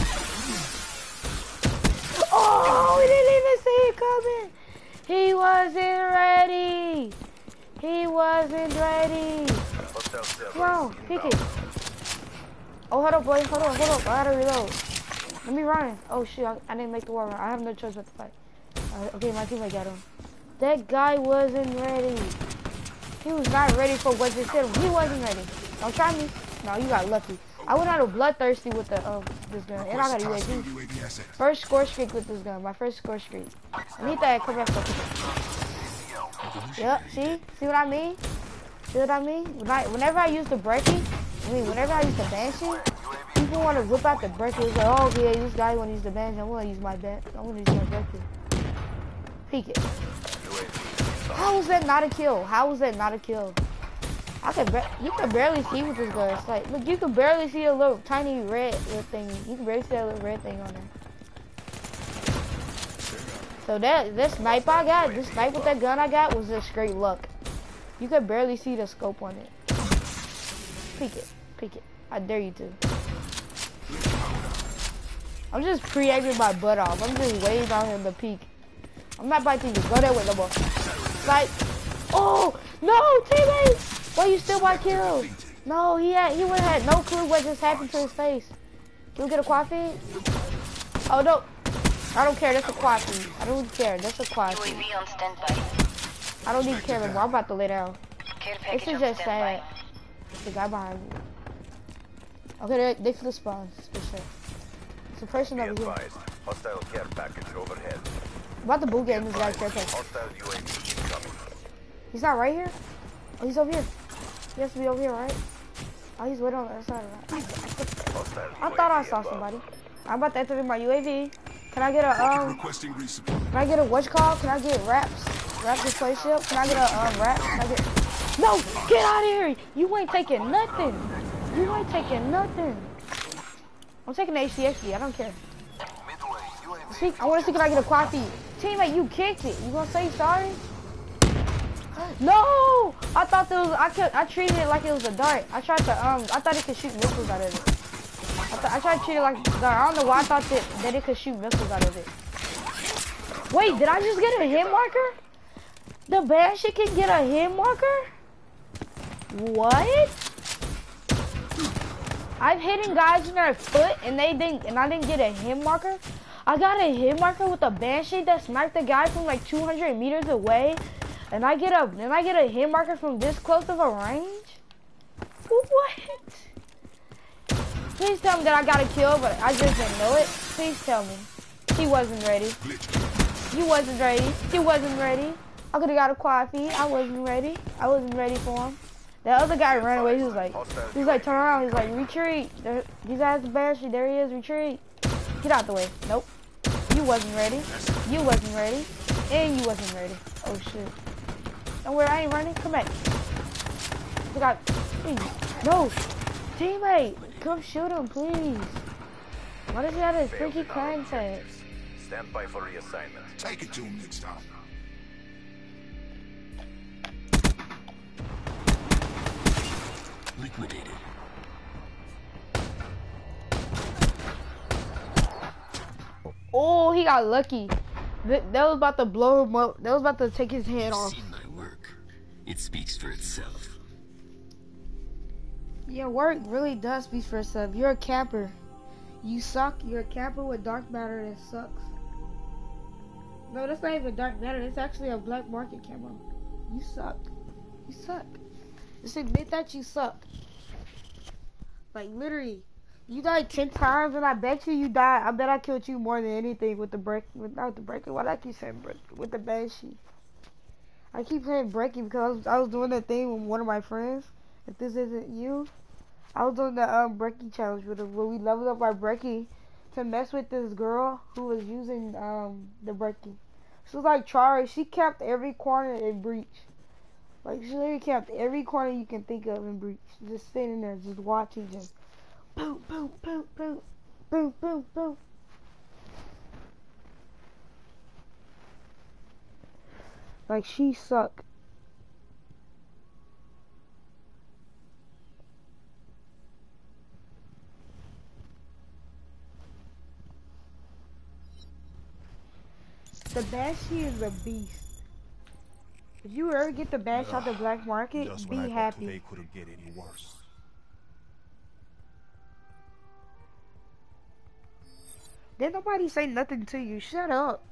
Oh, we didn't even see it coming. He wasn't ready. He wasn't ready. Come on, pick it. Oh, hold up, boy. Hold up, hold up. I gotta reload. Let me run. Oh, shit. I, I didn't make the war run. I have no choice but to fight. Right, okay, my teammate got him. That guy wasn't ready. He was not ready for what they said. He wasn't ready. Don't try me. No, you got lucky. I went out of bloodthirsty with the um this gun, and I got a U A V. First score streak with this gun. My first score streak. I need that. Come back for people. Yep. See? See what I mean? See what I mean? When I, whenever I use the brekkie, I mean, whenever I use the banshee, people want to whip out the brekkie. It's like, oh, yeah, this guy want to use the banshee. I want to use my ban. I want to use my brekkie. Peek it. How was that not a kill? How was that not a kill? I could you can barely see with this gun. It's like, look, you can barely see a little tiny red little thing. You can barely see that little red thing on there. So that this sniper I got, this sniper with that gun I got was just straight luck. You could barely see the scope on it. Peek it, peek it. I dare you to. I'm just pre-aiming my butt off. I'm just waiting on him to peek. I'm not about to even go that way no more. Like, oh no, teammates! Why you still my kill? No, he had he would have had no clue what just happened to his face. Can we get a quad feed? Oh no, I don't care. That's a quad feed. I don't care. That's a quad feed. I don't even care anymore. I'm about to lay down. This is just sad. The guy behind me. Okay, they they flip spawns for sure. It's a person over here. Hostile care package overhead. I'm about to boot game this guy's care package. He's not right here? Oh, he's over here. He has to be over here, right? Oh, he's waiting on the other side of that. I, I thought I saw somebody. I'm about to enter in my U A V. Can I get a, um... Can I get a what's called? Can I get wraps? Wraps display ship? Can I get a, um, wrap? Can I get... No! Get out of here! You ain't taking nothing! You ain't taking nothing! I'm taking the H C X D. I don't care. See, I want to see can I get a quad feed. Teammate, you kicked it. You gonna say sorry? No! I thought there was. I could. I treated it like it was a dart. I tried to. Um. I thought it could shoot missiles out of it. I, th I tried to treat it like a dart. I don't know why I thought that that it could shoot missiles out of it. Wait, did I just get a hit marker? The Banshee can get a hit marker? What? I've hit guys in their foot and they didn't, and I didn't get a hit marker. I got a hit marker with a Banshee that sniped the guy from like two hundred meters away. And I get a, and I get a hit marker from this close of a range? What? Please tell me that I got a kill, but I just didn't know it. Please tell me. He wasn't ready. He wasn't ready. He wasn't ready. I could have got a quad feed. I wasn't ready. I wasn't ready for him. The other guy ran away. He was like, he was like, turn around. He's like, retreat. There, these guys the Banshee. There he is. Retreat. Get out the way. Nope. You wasn't ready. You wasn't ready. And you wasn't ready. Oh shit. Don't worry, I ain't running. Come back. I got. Please. No. Teammate, come shoot him, please. Why does he have his freaky crime tag? Stand by for reassignment. Take it to him next time. Liquidated. Oh, he got lucky. That, that was about to blow him up. That was about to take his head You've off. seen my work. It speaks for itself. Your work really does speak for itself. You're a camper. You suck. You're a camper with dark matter that sucks. No, that's not even dark matter. It's actually a black market camo. You suck. You suck. Just admit that you suck. Like, literally. You died ten times, and I bet you you died. I bet I killed you more than anything with the break. Without the breaking. Why do I keep saying break? With the Banshee. I keep saying breaking because I was, I was doing that thing with one of my friends. If this isn't you, I was doing the um, breaking challenge with him, where we leveled up our breaking to mess with this girl who was using um, the breaking. She was like Chari. She capped every corner in Breach. Like, she literally capped every corner you can think of in Breach. Just sitting there, just watching, just boom, boom, boom, boom, boom, boom, boom. Like, she sucked. The Banshee is a beast. If you ever get the Banshee out the black market, Just be when I thought happy. today couldn't get any worse. Did nobody say nothing to you? Shut up.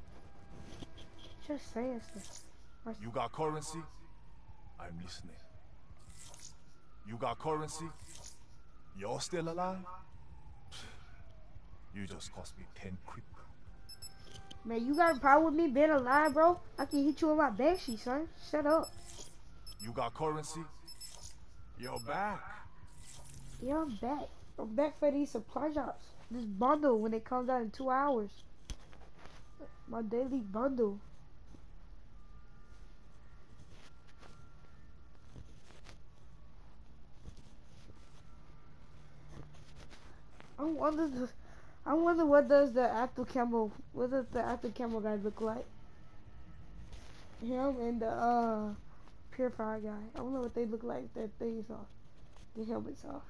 Just say it. You got currency? I'm listening. You got currency? You're still alive? You just cost me ten crypto. Man, you got a problem with me being alive, bro? I can hit you with my Banshee, son. Shut up. You got currency? You're back. Yeah, I'm back. I'm back for these supply drops. This bundle when it comes out in two hours. My daily bundle. I wonder, the, I wonder what does the active camo, what does the active camo guy look like? Him and the uh, purifier guy. I don't know what they look like. Their things off, their helmets off.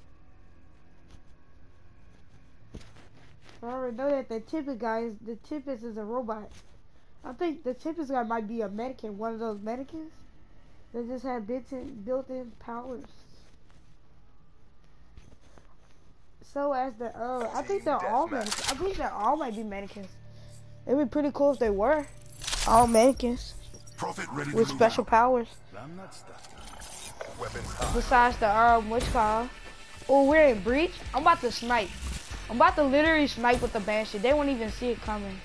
I already know that the Tempest guy is, the Tempest is a robot. I think the Tempest guy might be a mannequin, one of those mannequins that just have built-in built-in powers. So as the uh, I think they're all mannequins. I believe they all might be mannequins. It'd be pretty cool if they were all mannequins Prophet ready to with move special out. powers. I'm not stuck. Weapons hot. Besides the um, which call? Oh, we're in Breach. I'm about to snipe. I'm about to literally snipe with the Banshee. They won't even see it coming.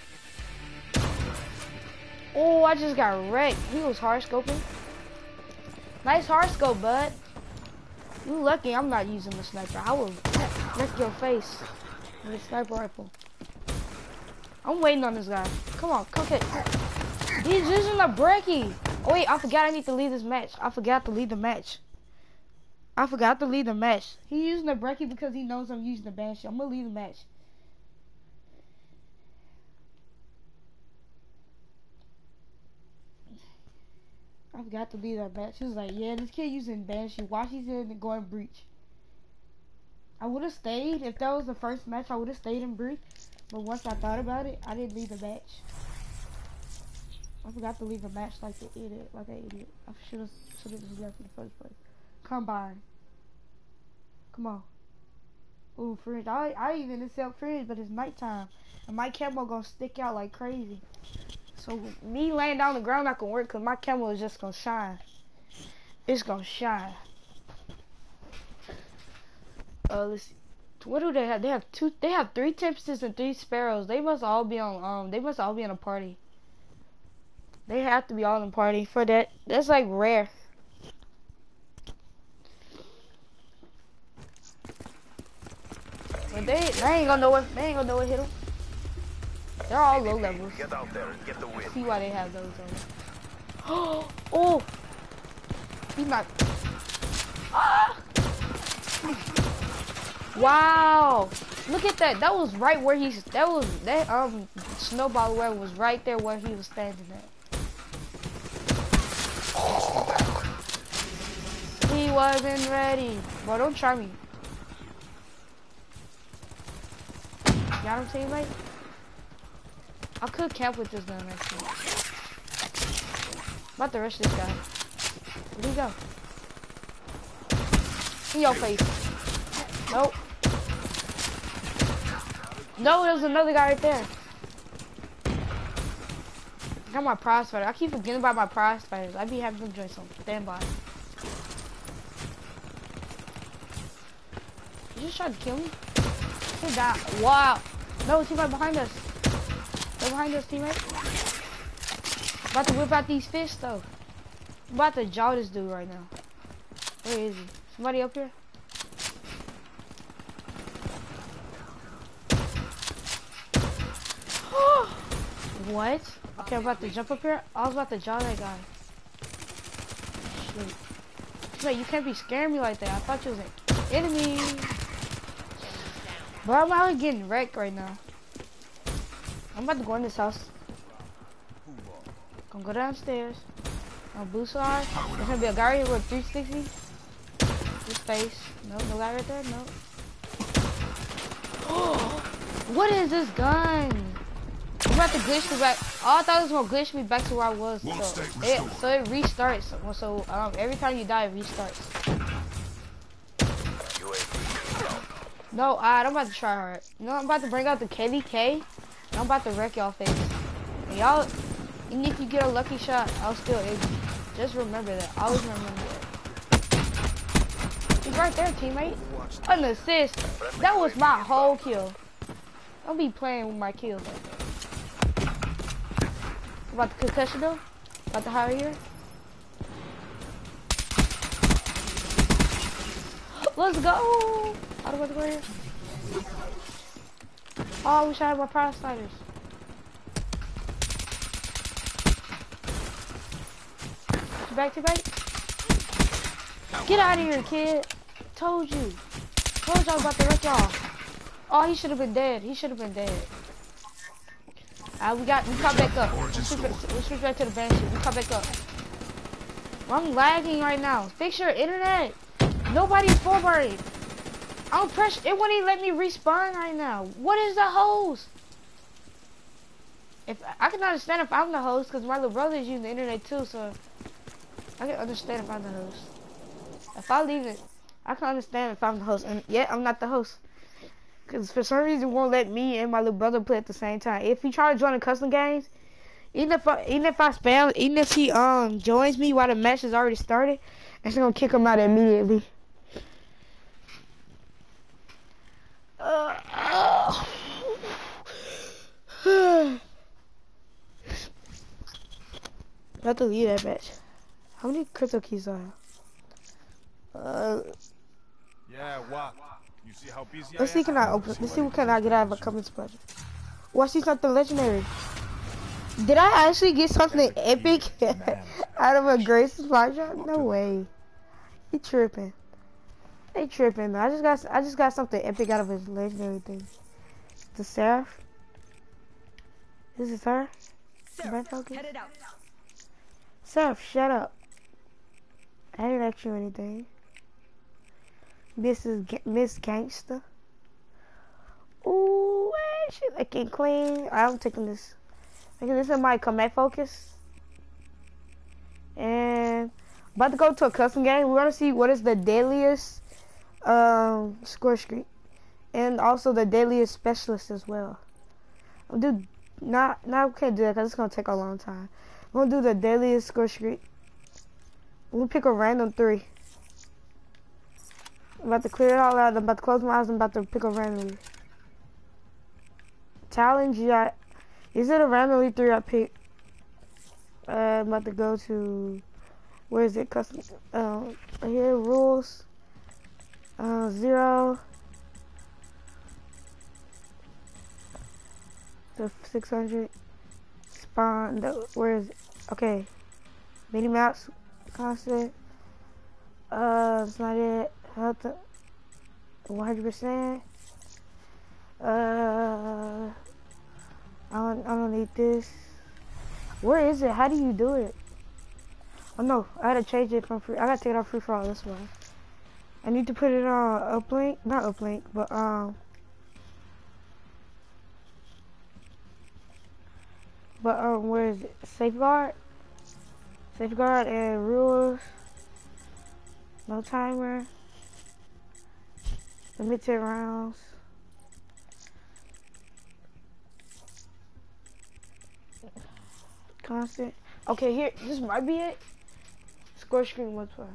Oh, I just got wrecked. He was hard scoping. Nice hard scope, bud. You lucky I'm not using the sniper. I will wreck your face with a sniper rifle. I'm waiting on this guy. Come on, come hit. He's using a brekkie. Oh wait, I forgot I need to lead this match. I forgot to lead the match. I forgot to lead the match. He's using the brekkie because he knows I'm using the Banshee. I'm gonna lead the match. I forgot to lead that match. He was like, yeah, this kid using Banshee. Watch he's in going Breach. I would have stayed. If that was the first match, I would have stayed in Breach. But once I thought about it, I didn't leave the match. I forgot to leave a match like the idiot, like an idiot. I should have should have just left in the first place. Combine. Come on. Ooh, fringe. I I even accept fringe, but it's nighttime, and my camo gonna stick out like crazy. So me laying down on the ground not gonna work, cause my camo is just gonna shine. It's gonna shine. Uh, let's see. What do they have? They have two. They have three Tempests and three Sparrows. They must all be on. Um, they must all be in a party. They have to be all in party for that. That's like rare. But they, they ain't gonna know what they ain't gonna know what hit them. They're all low levels. Get out there and get the win. See why they have those on. Oh, he might. Ah! Wow! Look at that. That was right where he's. That was that um snowball where was right there where he was standing at. He wasn't ready. Bro, don't try me. Got him, teammate? I could camp with this gun actually. I'm about to rush this guy. Where'd he go? In your face. Nope. No, there's another guy right there. I got my prize fighter. I keep forgetting about my prize fighters. I be having them join some standby. You just tried to kill me? He died. Wow. No, teammate behind us. They're behind us, teammate. About to whip out these fists though. I'm about to jaw this dude right now. Where is he? Somebody up here? What? Okay, I'm about to jump up here. I was about to jaw that guy. Shoot. Wait, you can't be scaring me like that. I thought you was an enemy. But I'm out here getting wrecked right now. I'm about to go in this house. Gonna go downstairs. On blue side. There's gonna be a guy right here with three sixty. His face. No, no guy right there. No. What is this gun? I'm about to glitch me back. Oh, I thought it was gonna glitch me back to where I was. So it, so it restarts. So, so um, every time you die, it restarts. No, alright, I'm about to try hard. You know, I'm about to bring out the K V K. And I'm about to wreck y'all face. And y'all, even if you get a lucky shot, I'll still hit you. Just remember that. Always remember that. He's right there, teammate. An assist. That was my whole kill. Don't be playing with my kills like that. About the concussion though? About to hire here? Let's go! How do I go here? Oh, I wish I had my prize fighters. Back to back. Get out of here, kid. Told you. Told y'all about to wreck y'all. Oh, he should have been dead. He should have been dead. Uh, we got, we come back up. Let's switch, let's switch back to the bench. We come back up. I'm lagging right now. Fix your internet. Nobody's forward. I'm pressed. It wouldn't even let me respawn right now. What is the host? If I can understand if I'm the host, because my little brother is using the internet too, so I can understand if I'm the host. If I leave it, I can understand if I'm the host. And yet I'm not the host. Because for some reason, it won't let me and my little brother play at the same time. If he try to join the custom games, even if I, even if I spam, even if he um joins me while the match has already started, it's gonna kick him out immediately. Uh, uh. I have to leave that match. How many crypto keys do I have? Uh, yeah, what? You see how busy let's see, can I open? Let's see what can I get out of a comments budget. Oh, I see something legendary. Did I actually get something epic out of a great supply drop? No way. He tripping. They tripping. I just got I just got something epic out of his legendary thing. The Seraph. This is her. Seraph, Seraph, shut up. I didn't ask you anything. This is Miss Gangster. Ooh, man, she looking clean. I'm taking this. Okay, this is my command focus. And about to go to a custom game. We're gonna see what is the deadliest um, score streak, and also the deadliest specialist as well. I'll do not not can't do that because it's gonna take a long time. I'm gonna do the deadliest score streak. I'm gonna pick a random three. I'm about to clear it all out. I'm about to close my eyes. I'm about to pick a randomly. Challenge, yeah. Is it a randomly three I pick? Uh, I'm about to go to, where is it? Custom. Um, right here, rules. Uh, zero. To six hundred. Spawn. The, where is it? Okay. Mini maps. Constant. Uh, that's not it. Health. one hundred percent. Uh, I don't, I don't need this. Where is it? How do you do it? Oh no, I had to change it from free. I gotta take it off free for all this one. I need to put it on uplink, not uplink, but um, but um, where is it? Safeguard, safeguard and rules. No timer. Limited rounds. Constant. Okay, here, this might be it. Score screen multiplier.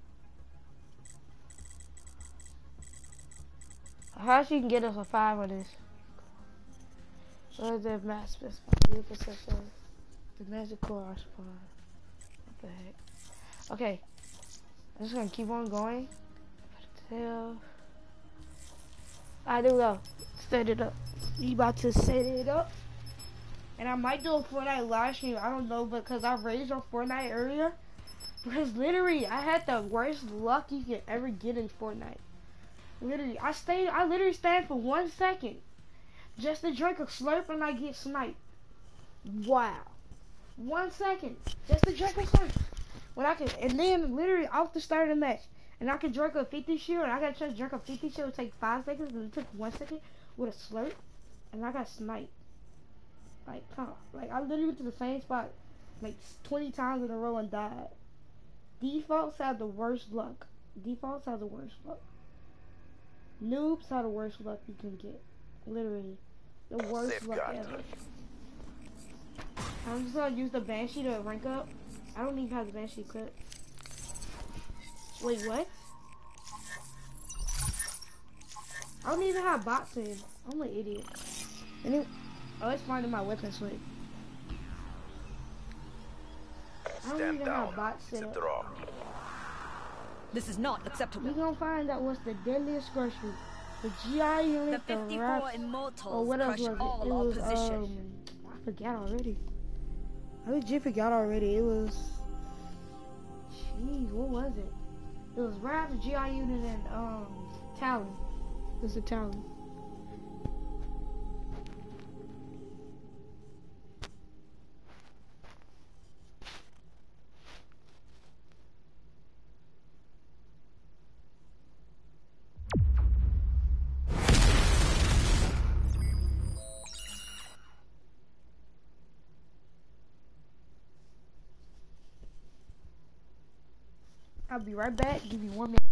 How she can get us a five on this? What is the mass specified vehicle section? The magical R spawn. What the heck? Okay. I'm just gonna keep on going. Tail. I do go. Set it up. You about to set it up. And I might do a Fortnite live stream. I don't know, because I raged on Fortnite earlier. Because literally, I had the worst luck you could ever get in Fortnite. Literally, I stayed. I literally stayed for one second just to drink a slurp and I get sniped. Wow, one second just to drink a slurp. When I could, and then literally off the start of the match, and I could drink a fifty shield, and I got to try to drink a fifty shield. It would take five seconds, and it took one second with a slurp, and I got sniped. Like, huh? Like, I literally went to the same spot like twenty times in a row and died. Defaults have the worst luck. Defaults have the worst luck. Noobs have the worst luck you can get. Literally. The worst luck ever. I'm just gonna use the Banshee to rank up. I don't even have the Banshee equipped. Wait, what? I don't even have bots in. I'm an idiot. Anyway, oh, it's finding my weapon switch. I don't Stand even down. have bots It's set a up. draw. This is not acceptable. We gonna find out what's the deadliest grocery. The G I The unit, the, fifty-four raps, or immortals what else crush was all it? It was, opposition. um, I forgot already. I legit forgot already. It was, jeez, what was it? It was Raps, G I unit, and, um, Talon. It was a Talon. I'll be right back. Give you one minute.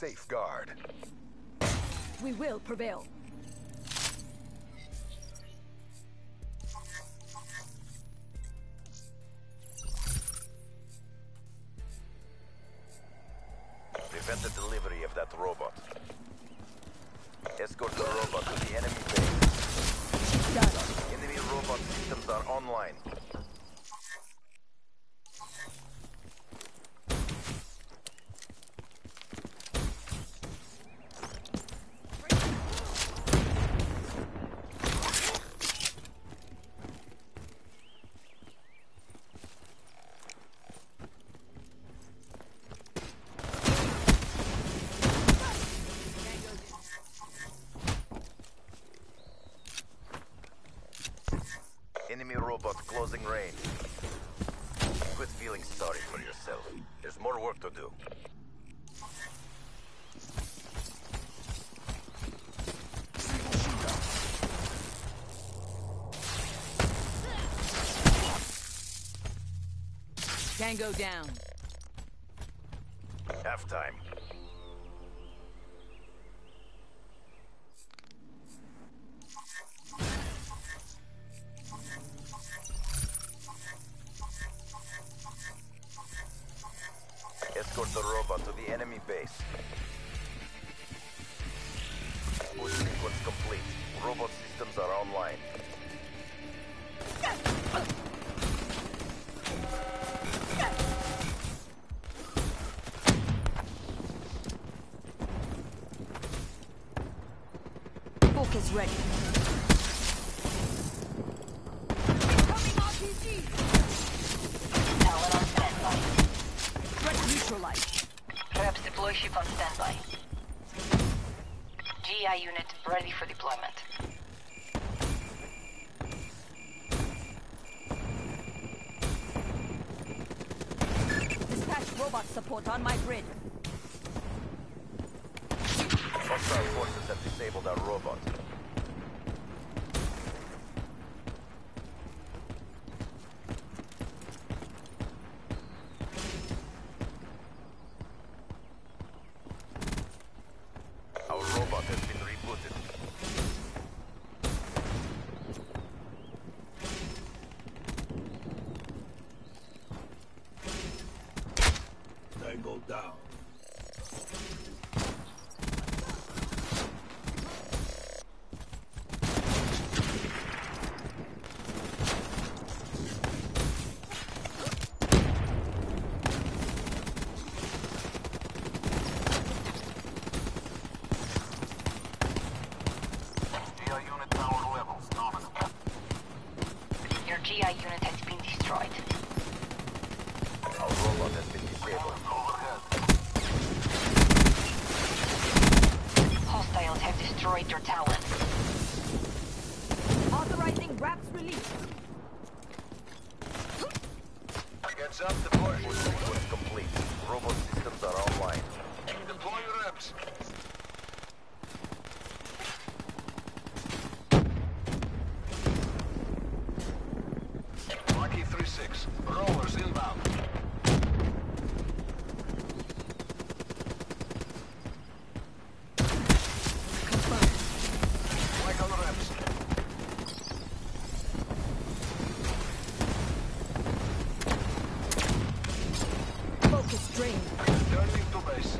safeguard. We will prevail. Prevent the delivery of that robot. Escort the robot to the enemy base. Done. Enemy robot systems are online. Enemy robot closing range. Quit feeling sorry for yourself. There's more work to do. Tango down. Halftime. Escort the robot to the enemy base. Push sequence complete. Robot systems are online. Focus ready. Incoming R P G. Talon on standby. Threat neutralized. Traps deploy ship on standby. G I unit ready for deployment. Dispatch robot support on my grid. Hostile forces have disabled our robot. Our robot has been rebooted. Tango down. Your G I unit has been destroyed. Our robot has been disabled. Hostiles have destroyed your Talon. Authorizing wraps release. Gets up, deploy. Push sequence complete. Robot systems are online. Deploy reps. Rocky three six. Rollers inbound. Michael reps. Focus drained. Turning to base.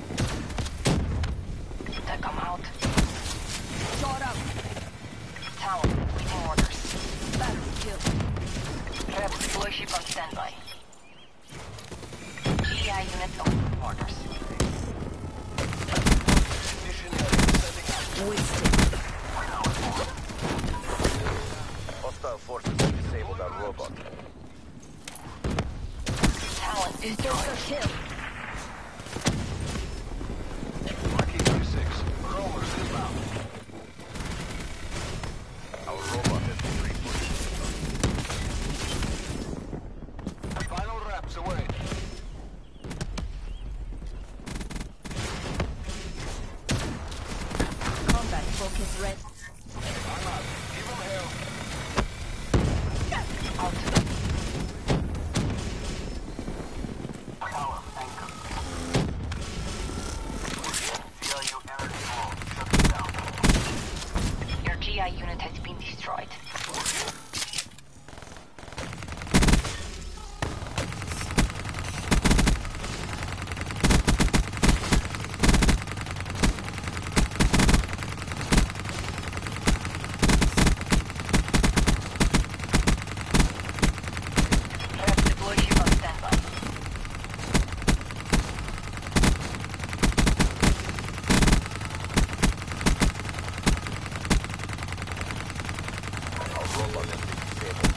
Take them out. Shot out. Talon, waiting orders. Battery kill. Traps deploy ship on standby. G I unit awaiting orders. Missionary setting up. Wasted. Hostile forces have disabled our robot. Talon destroyed. Kill. Rocky three six. Rollers inbound. Our robot has been rebooted. Final reps away. Combat focus red. I'm out. Give him hell. Out. Power anchor. I unit has been destroyed. Perhaps deploy ship on standby. Our robot has been disabled.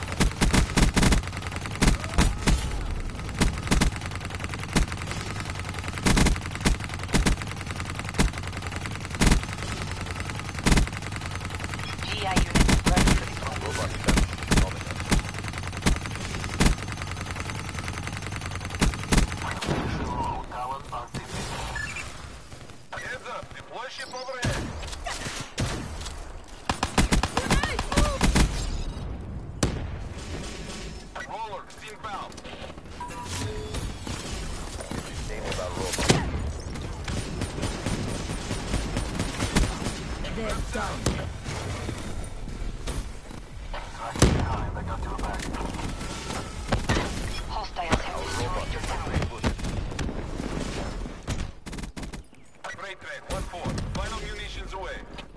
G I unit ready for deployment. Robot status nominal. Heads up, deploy ship overhead. Roller, inbound. Disable our robot. They're done. Hostiles have destroyed your tower. Freight train, one four. Final munitions away.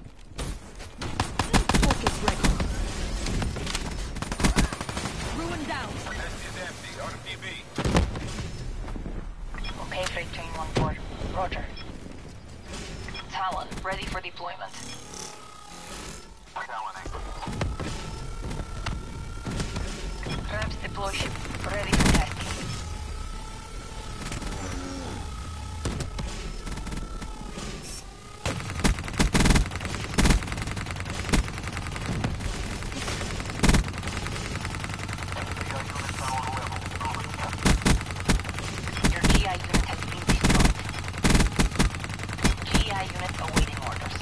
Focus ready. Ruin down. Nest is empty. R T B. Okay, freight train one four. Roger. Talon, ready for deployment. Perhaps deploy ship, ready for testing. Your G I unit has been destroyed. G I unit awaiting orders.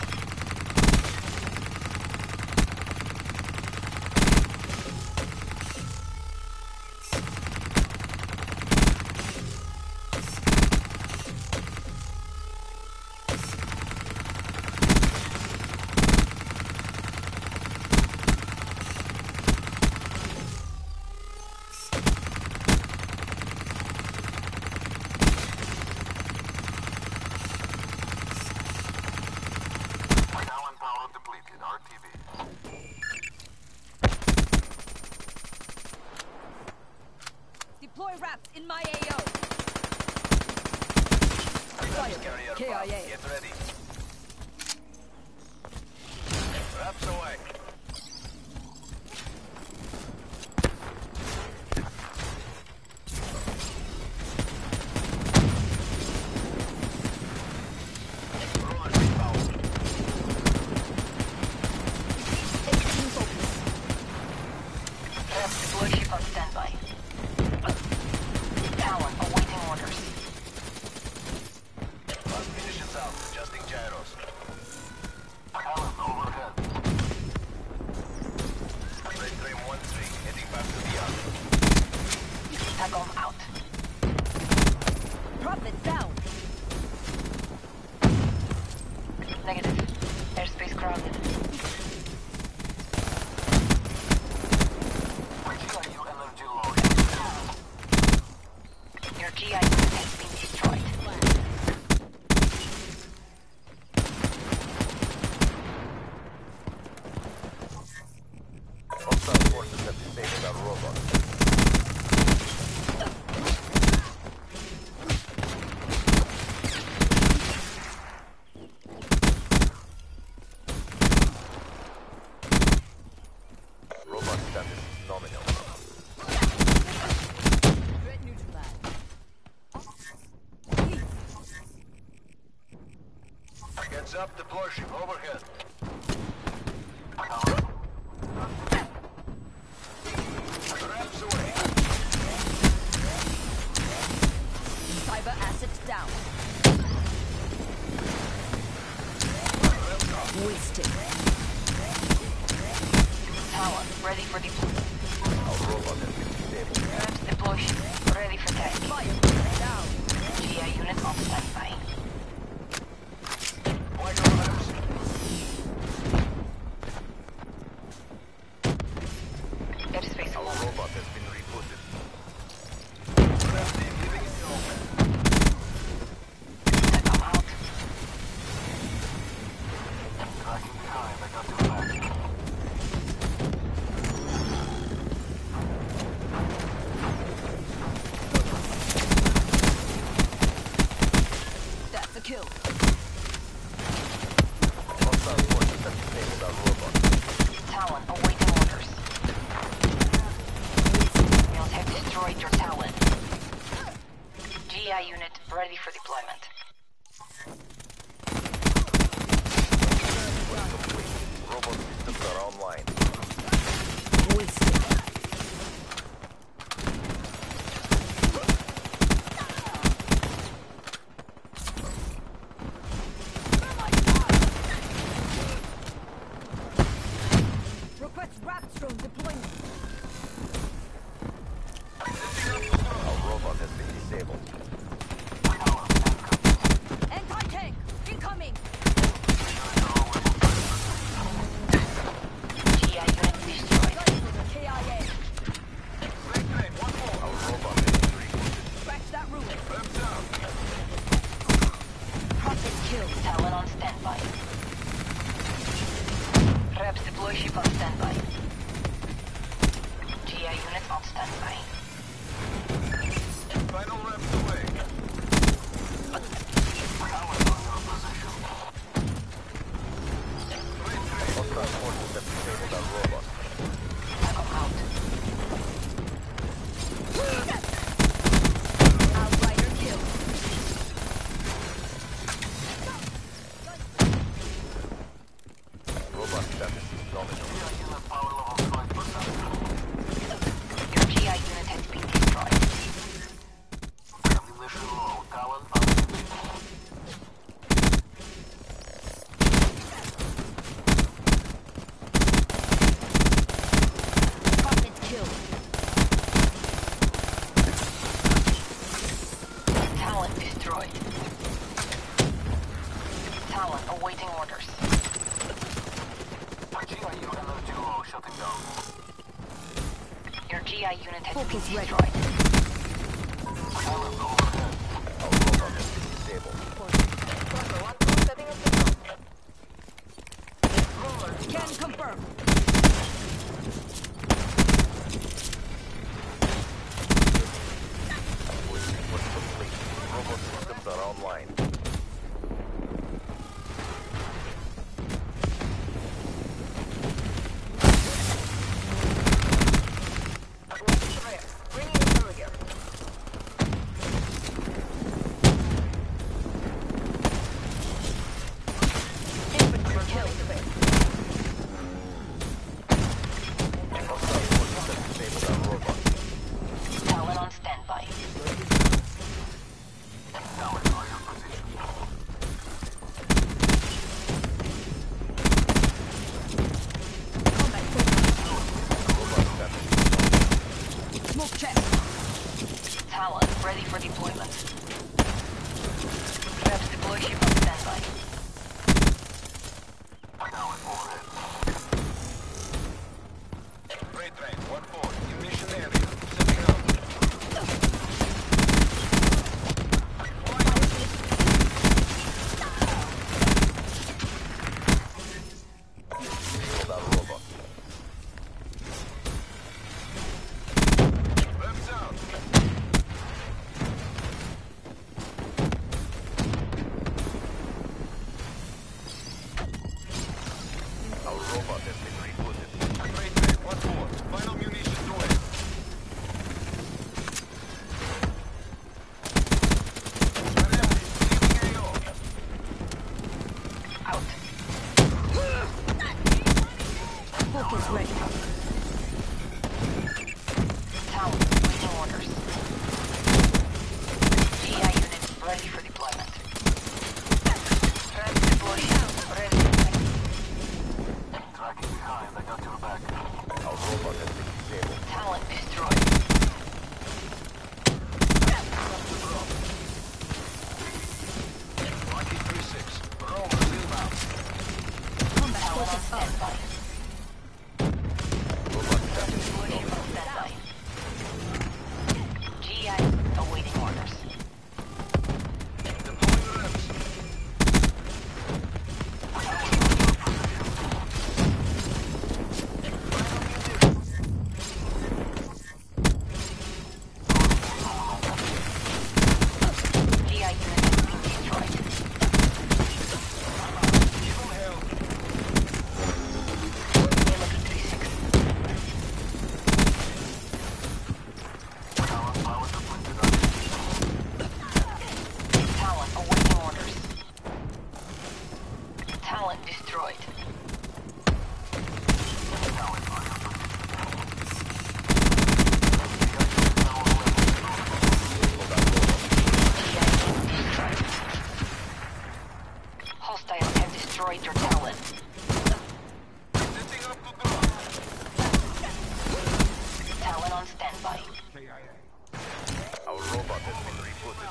Talon power depleted. R T B. Deploy wraps in my A O. Carrier K I A. Get ready. Wraps away. Roller inbound. Perhaps deploy ship on standby. Talon awaiting orders. Last munitions out. Adjusting gyros. Talon overhead. Freight train one three. Heading back to the yard. Tagom out. Prophet down. Negative. Airspace crowded. energy low. Your G I unit has been destroyed. Hostile forces have disabled our robot. Robot status nominal. Threat neutralized. Heads up, deploy ship overhead. Wraps away. Cyber assets down. Wasted. Talon ready for deployment. Our robot has been disabled. Perhaps deploy ship, ready for test. Fire down. G I unit on standby. Micro wraps. disabled our robot. Talon awaiting orders. Males have destroyed your Talon. G I unit ready for deployment. Robot systems are online. Request Raps drone deployment. Our robot has been disabled. Anti-tank incoming. G I unit destroyed. K I A. Our robot is rebooted. Scratch that ruin. Prophet killed. Talon on standby. Reps deploy ship on standby. G I unit on standby. Final reps away. Hostile forces have disabled our robot. Echo out. Outrider kill. Robot status is nominal. Your G I unit has been destroyed. Prophet kill. Talon destroyed. Talon awaiting orders. Your G I unit has Focus been ready. destroyed. Our robot has been disabled. Scan confirmed. Voice report complete. Robot systems are online. Infantry kill. Hostile forces have disabled our robot. Talon on standby. Combat focus. Robot status. Smoke check. Talon ready for deployment. Reps deploy ship on standby. Freight train, one four, in mission area. Setting up. Disabled our robot. Reps out. Our robot has been rebooted. Freight train, one four, final munitions away. Leaving A O. Out. Focus ready. Talon waiting orders. G I unit ready for deployment. Reps deploy ship ready. Tracking behind, I got your back. Our robot has been disabled. Talon destroyed. Lucky three six. Romans inbound. Combat Talon on focus up. standby. Robot status is Deploy ship nominal. on standby. G I awaiting orders. Deploying reps. G I unit has been destroyed. Give them hell. Talon destroyed. Hostiles have destroyed your Talon. Talon on standby. Our robot has been rebooted.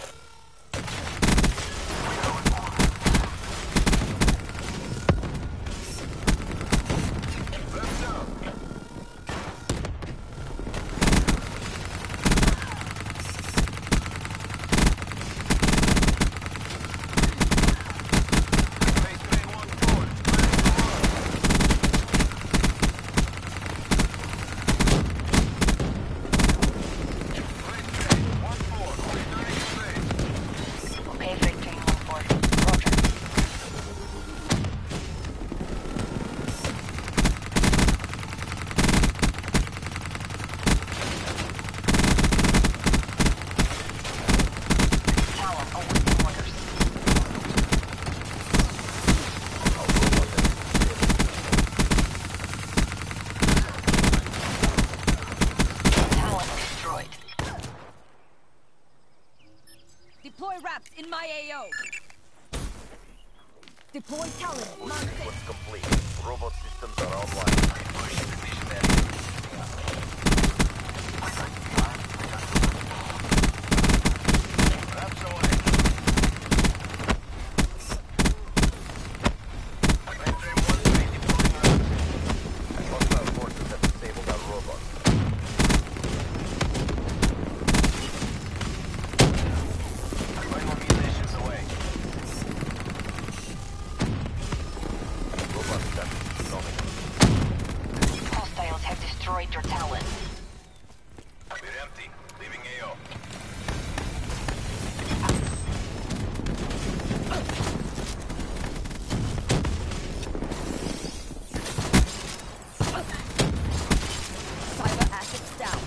Okay, Victory one four. Roger. Talon awaiting orders. Talon destroyed. Deploy Raps in my A O. Deploy Talon. Boost Mark six. sequence complete. Robot systems are online. Push mission area. Raps away. Entry one three deploying raps. Hostile forces have disabled our robot. Final munitions away. Robot status nominal. Hostiles have destroyed your Talon. We're empty. Leaving A O. Cyber assets down.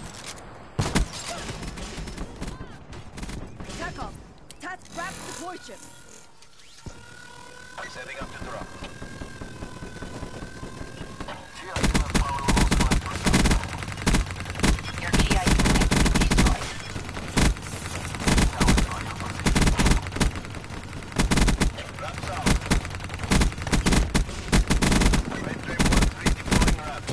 TACOM. Task Raps deploy ship. Setting up to drop. Your G I unit has been destroyed. Raps out. Entry one three deploying raps.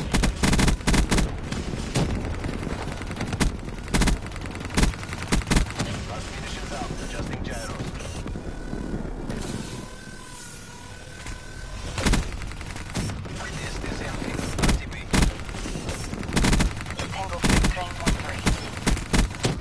Last munitions out. Adjusting gyros. Is this empty? R T B. Tango Freight Train one three.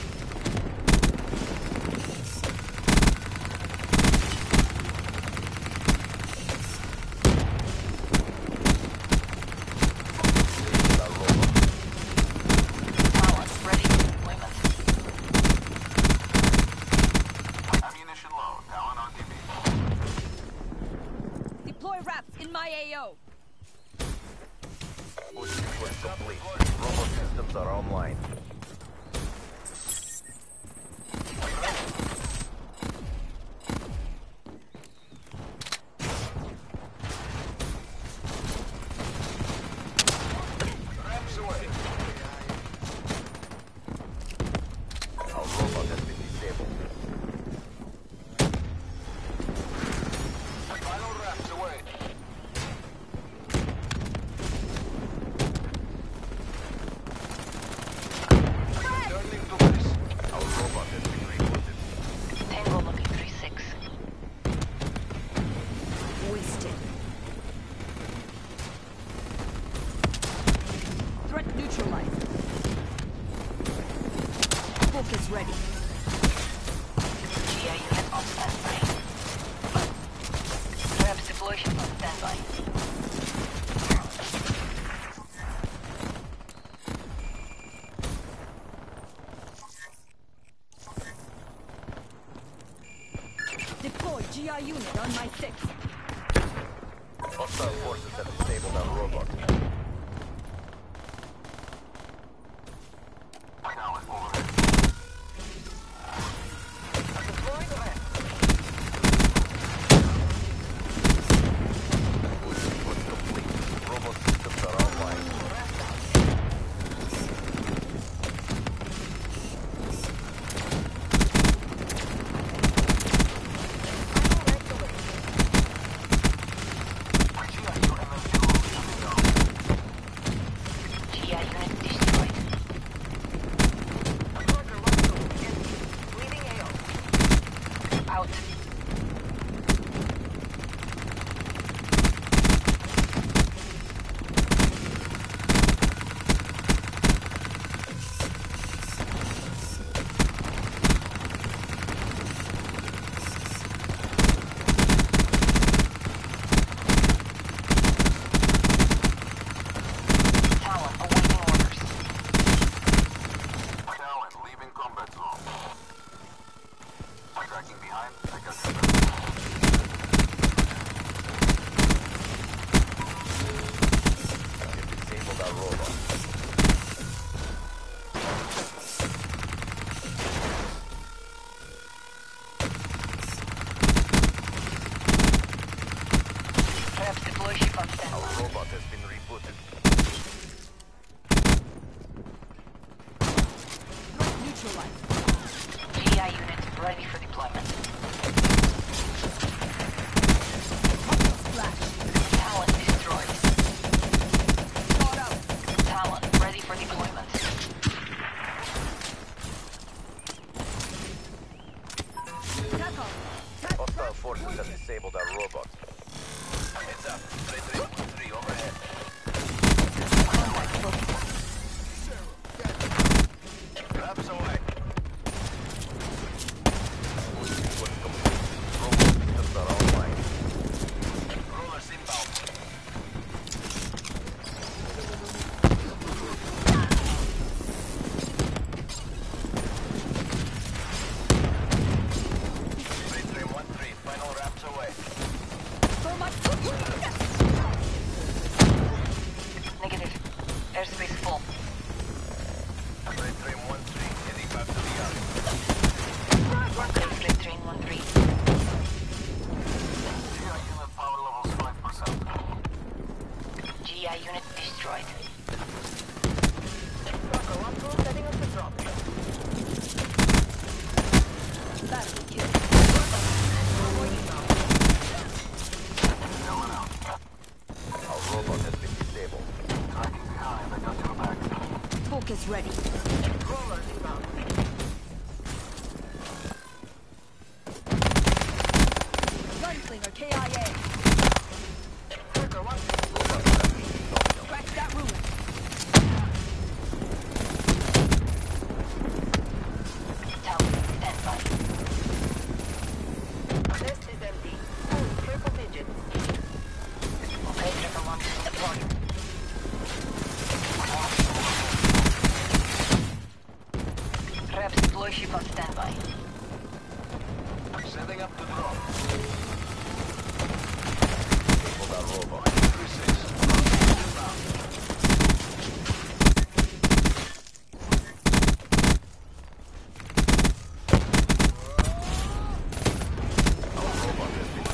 Our robot. Talon ready for deployment. Ammunition low. Talon on D B. Deploy Raps in my A O. Boost sequence complete. Robot systems are online. Raps away. Our robot has been disabled. Final raps away. Turning to base. Our robot has been rebooted. Tango looking three six. Wasted. Threat neutralized. Focus ready. G I unit on standby. Traps deployment on standby. Deploy G I unit on my six. Hostile forces have disabled our robot. Talon overhead. Deploying the deploy ship on standby. Our robot has been rebooted. Neutralized. G I unit ready for deployment. Splash. Talon destroyed. Shot out. Talon ready for deployment. Tackle. Hostile forces have disabled our robot. Heads up. three three one three overhead. Wraps away. Sequence complete. Robot systems are online. Rollers inbound. three three one three, final wraps away. Negative. Airspace full. three three one three, heading back to the yard. Freight train one three. G I unit destroyed. Battle kill. Our robot has been disabled. Focus ready. Gunslinger K I A. Crack that room. Talon standby. Okay, triple one deployed. Reps deploy ship on standby. Setting up the drone. Disabled our robot. three six. Our robot has been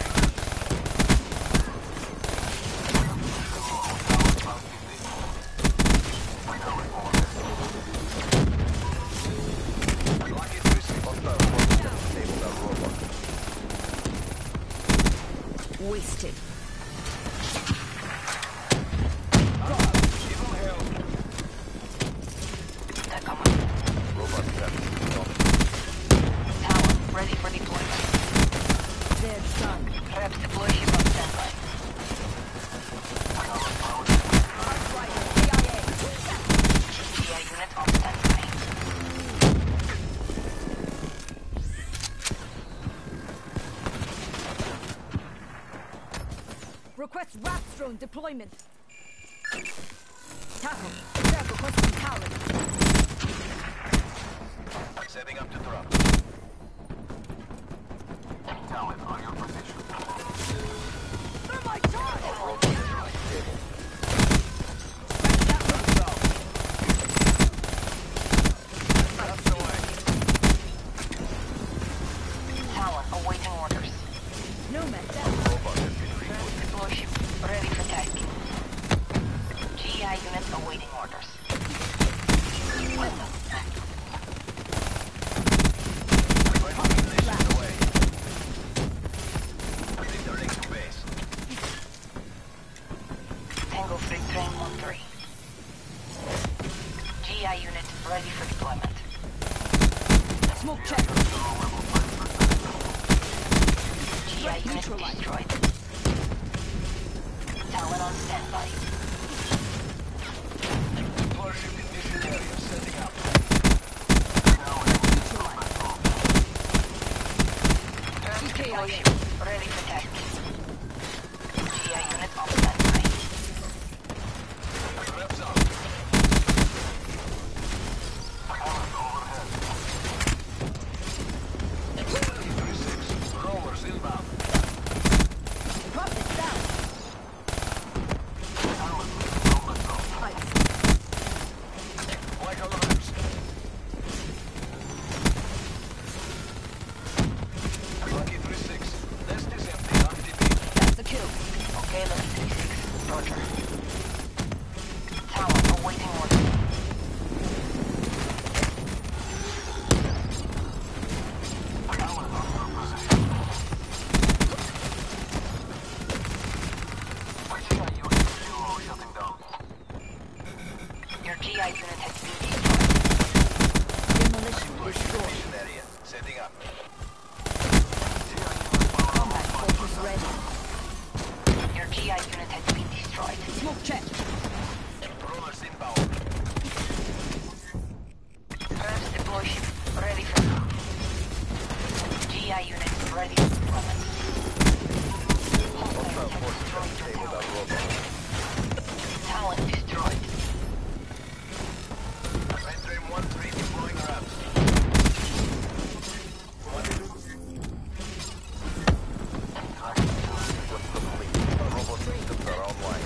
Lucky three six. Hostile forces have disabled our robot. Wasted. Tacoma. Robot trapped. Talon ready for deployment. Dead son. Reps deploy ship on standby. G I unit on standby. Request RAPS drone deployment. Tackle. Step requesting Talon. Setting up the drop. Talon on your position. Thermite charge! Our robot has been disabled. Crack that room. Wraps away. Talon awaiting orders. Nomad down. Robot has been rebooted. Deploy ship ready for tasking. G I unit awaiting orders. Organization away. Returning to base. Tango Freight Train one three. G I unit ready for deployment. Smoke check. G I unit destroyed. Talon on standby. Warship condition area setting up. Deploy ship ready for tasking. G I unit on standby. Reps up. three six. Rollers inbound. Drop it down. Ice. Like alarms. Lucky three six. Kayla three six. Roger. Talon awaiting order. Your G I unit has been destroyed. Demolition destroyed. Mission area. Setting up. Combat focus ready. Your G I unit has been destroyed. Smoke check. Rollers inbound. First deploy ship ready for now. G I unit ready for deployment. Hostile forces have disabled our robot. Talon destroyed. Red Dream one three deploying wraps. Systems complete. Robot systems are online.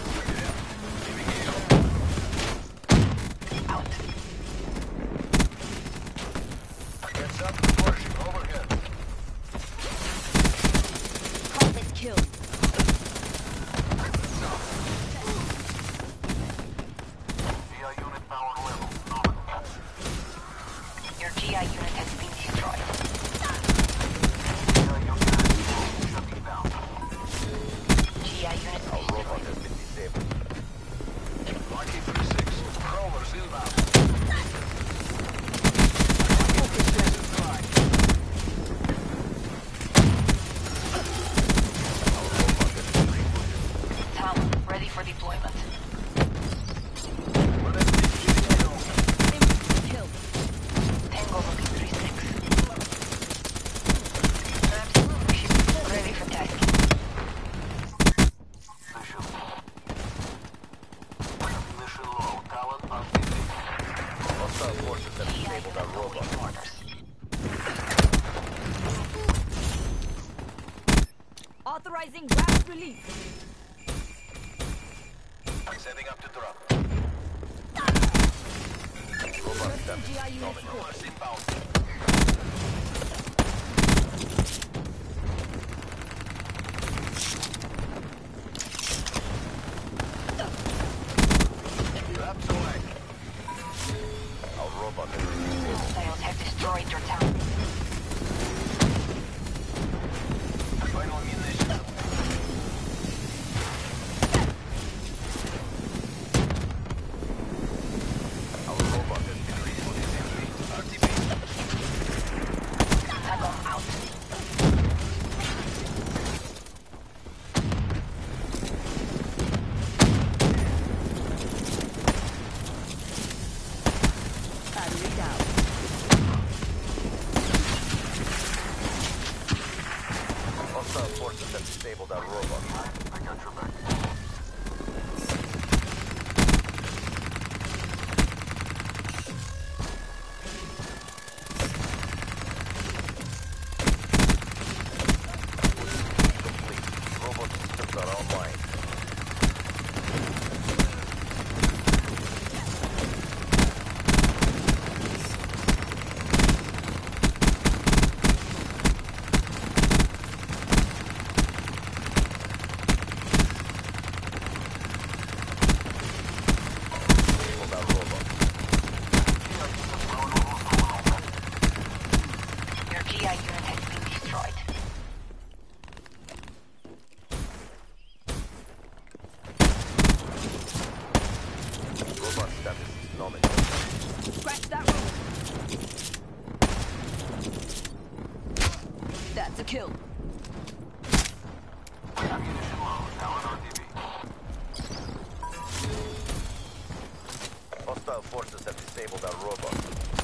Out. Heads up, deploying overhead. Target killed. Your G I unit has been destroyed. G I unit Our destroyed. robot has been disabled. Lucky three six. Rollers inbound. Focus ready. Our robot has been rebooted. Talon ready for deployment. Infantry killed. Tango looking three six. Traps ship ready for tasking. Hostile forces have G I disabled unit our robot. awaiting orders. Authorizing rapid release. Setting up to drop. Robot status G I is unit nominal. score. Rollers inbound. Wraps away. Our robot has been disabled. Hostiles have destroyed your town. Final munition. Our robot has been rebooted. R T B. Talon out. Battery down. Hostile forces have disabled our robot. I got your back. Complete. Robot systems are online. Disabled our robot. Your G I unit has been destroyed. Robot status is nominal. Scratch that room. That's a kill. Hostile forces have disabled our robot.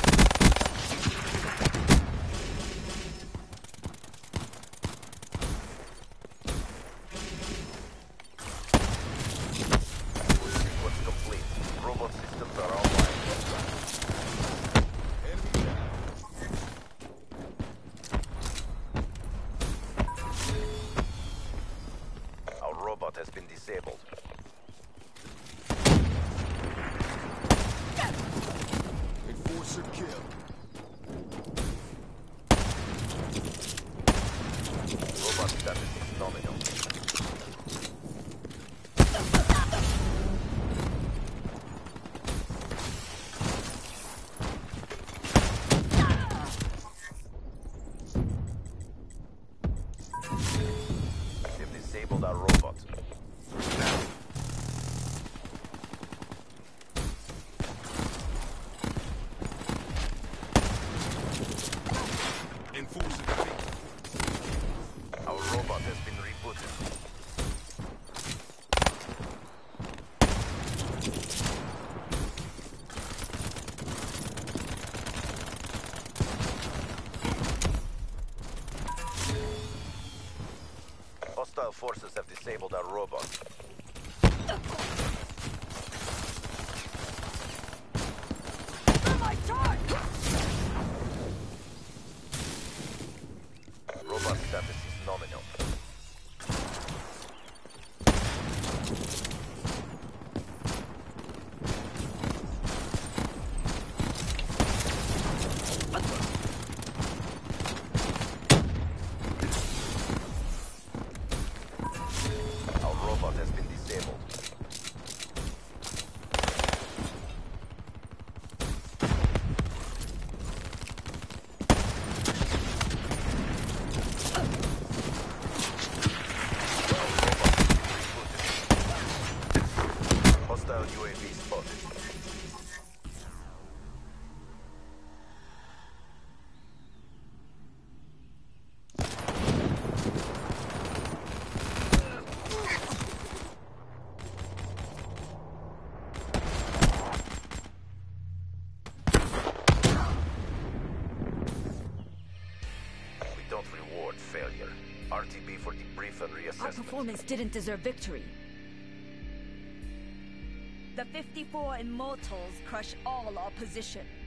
Sequence complete. Robot systems are online. Our robot has been disabled. Enforcer kill. Robot status is nominal. disabled our robot. My charge! Robot status is nominal. Our robot has been disabled. Hostile U A V spotted. We don't reward failure. R T B for debrief and Our reassessment. performance didn't deserve victory. The fifty-four Immortals crush all opposition.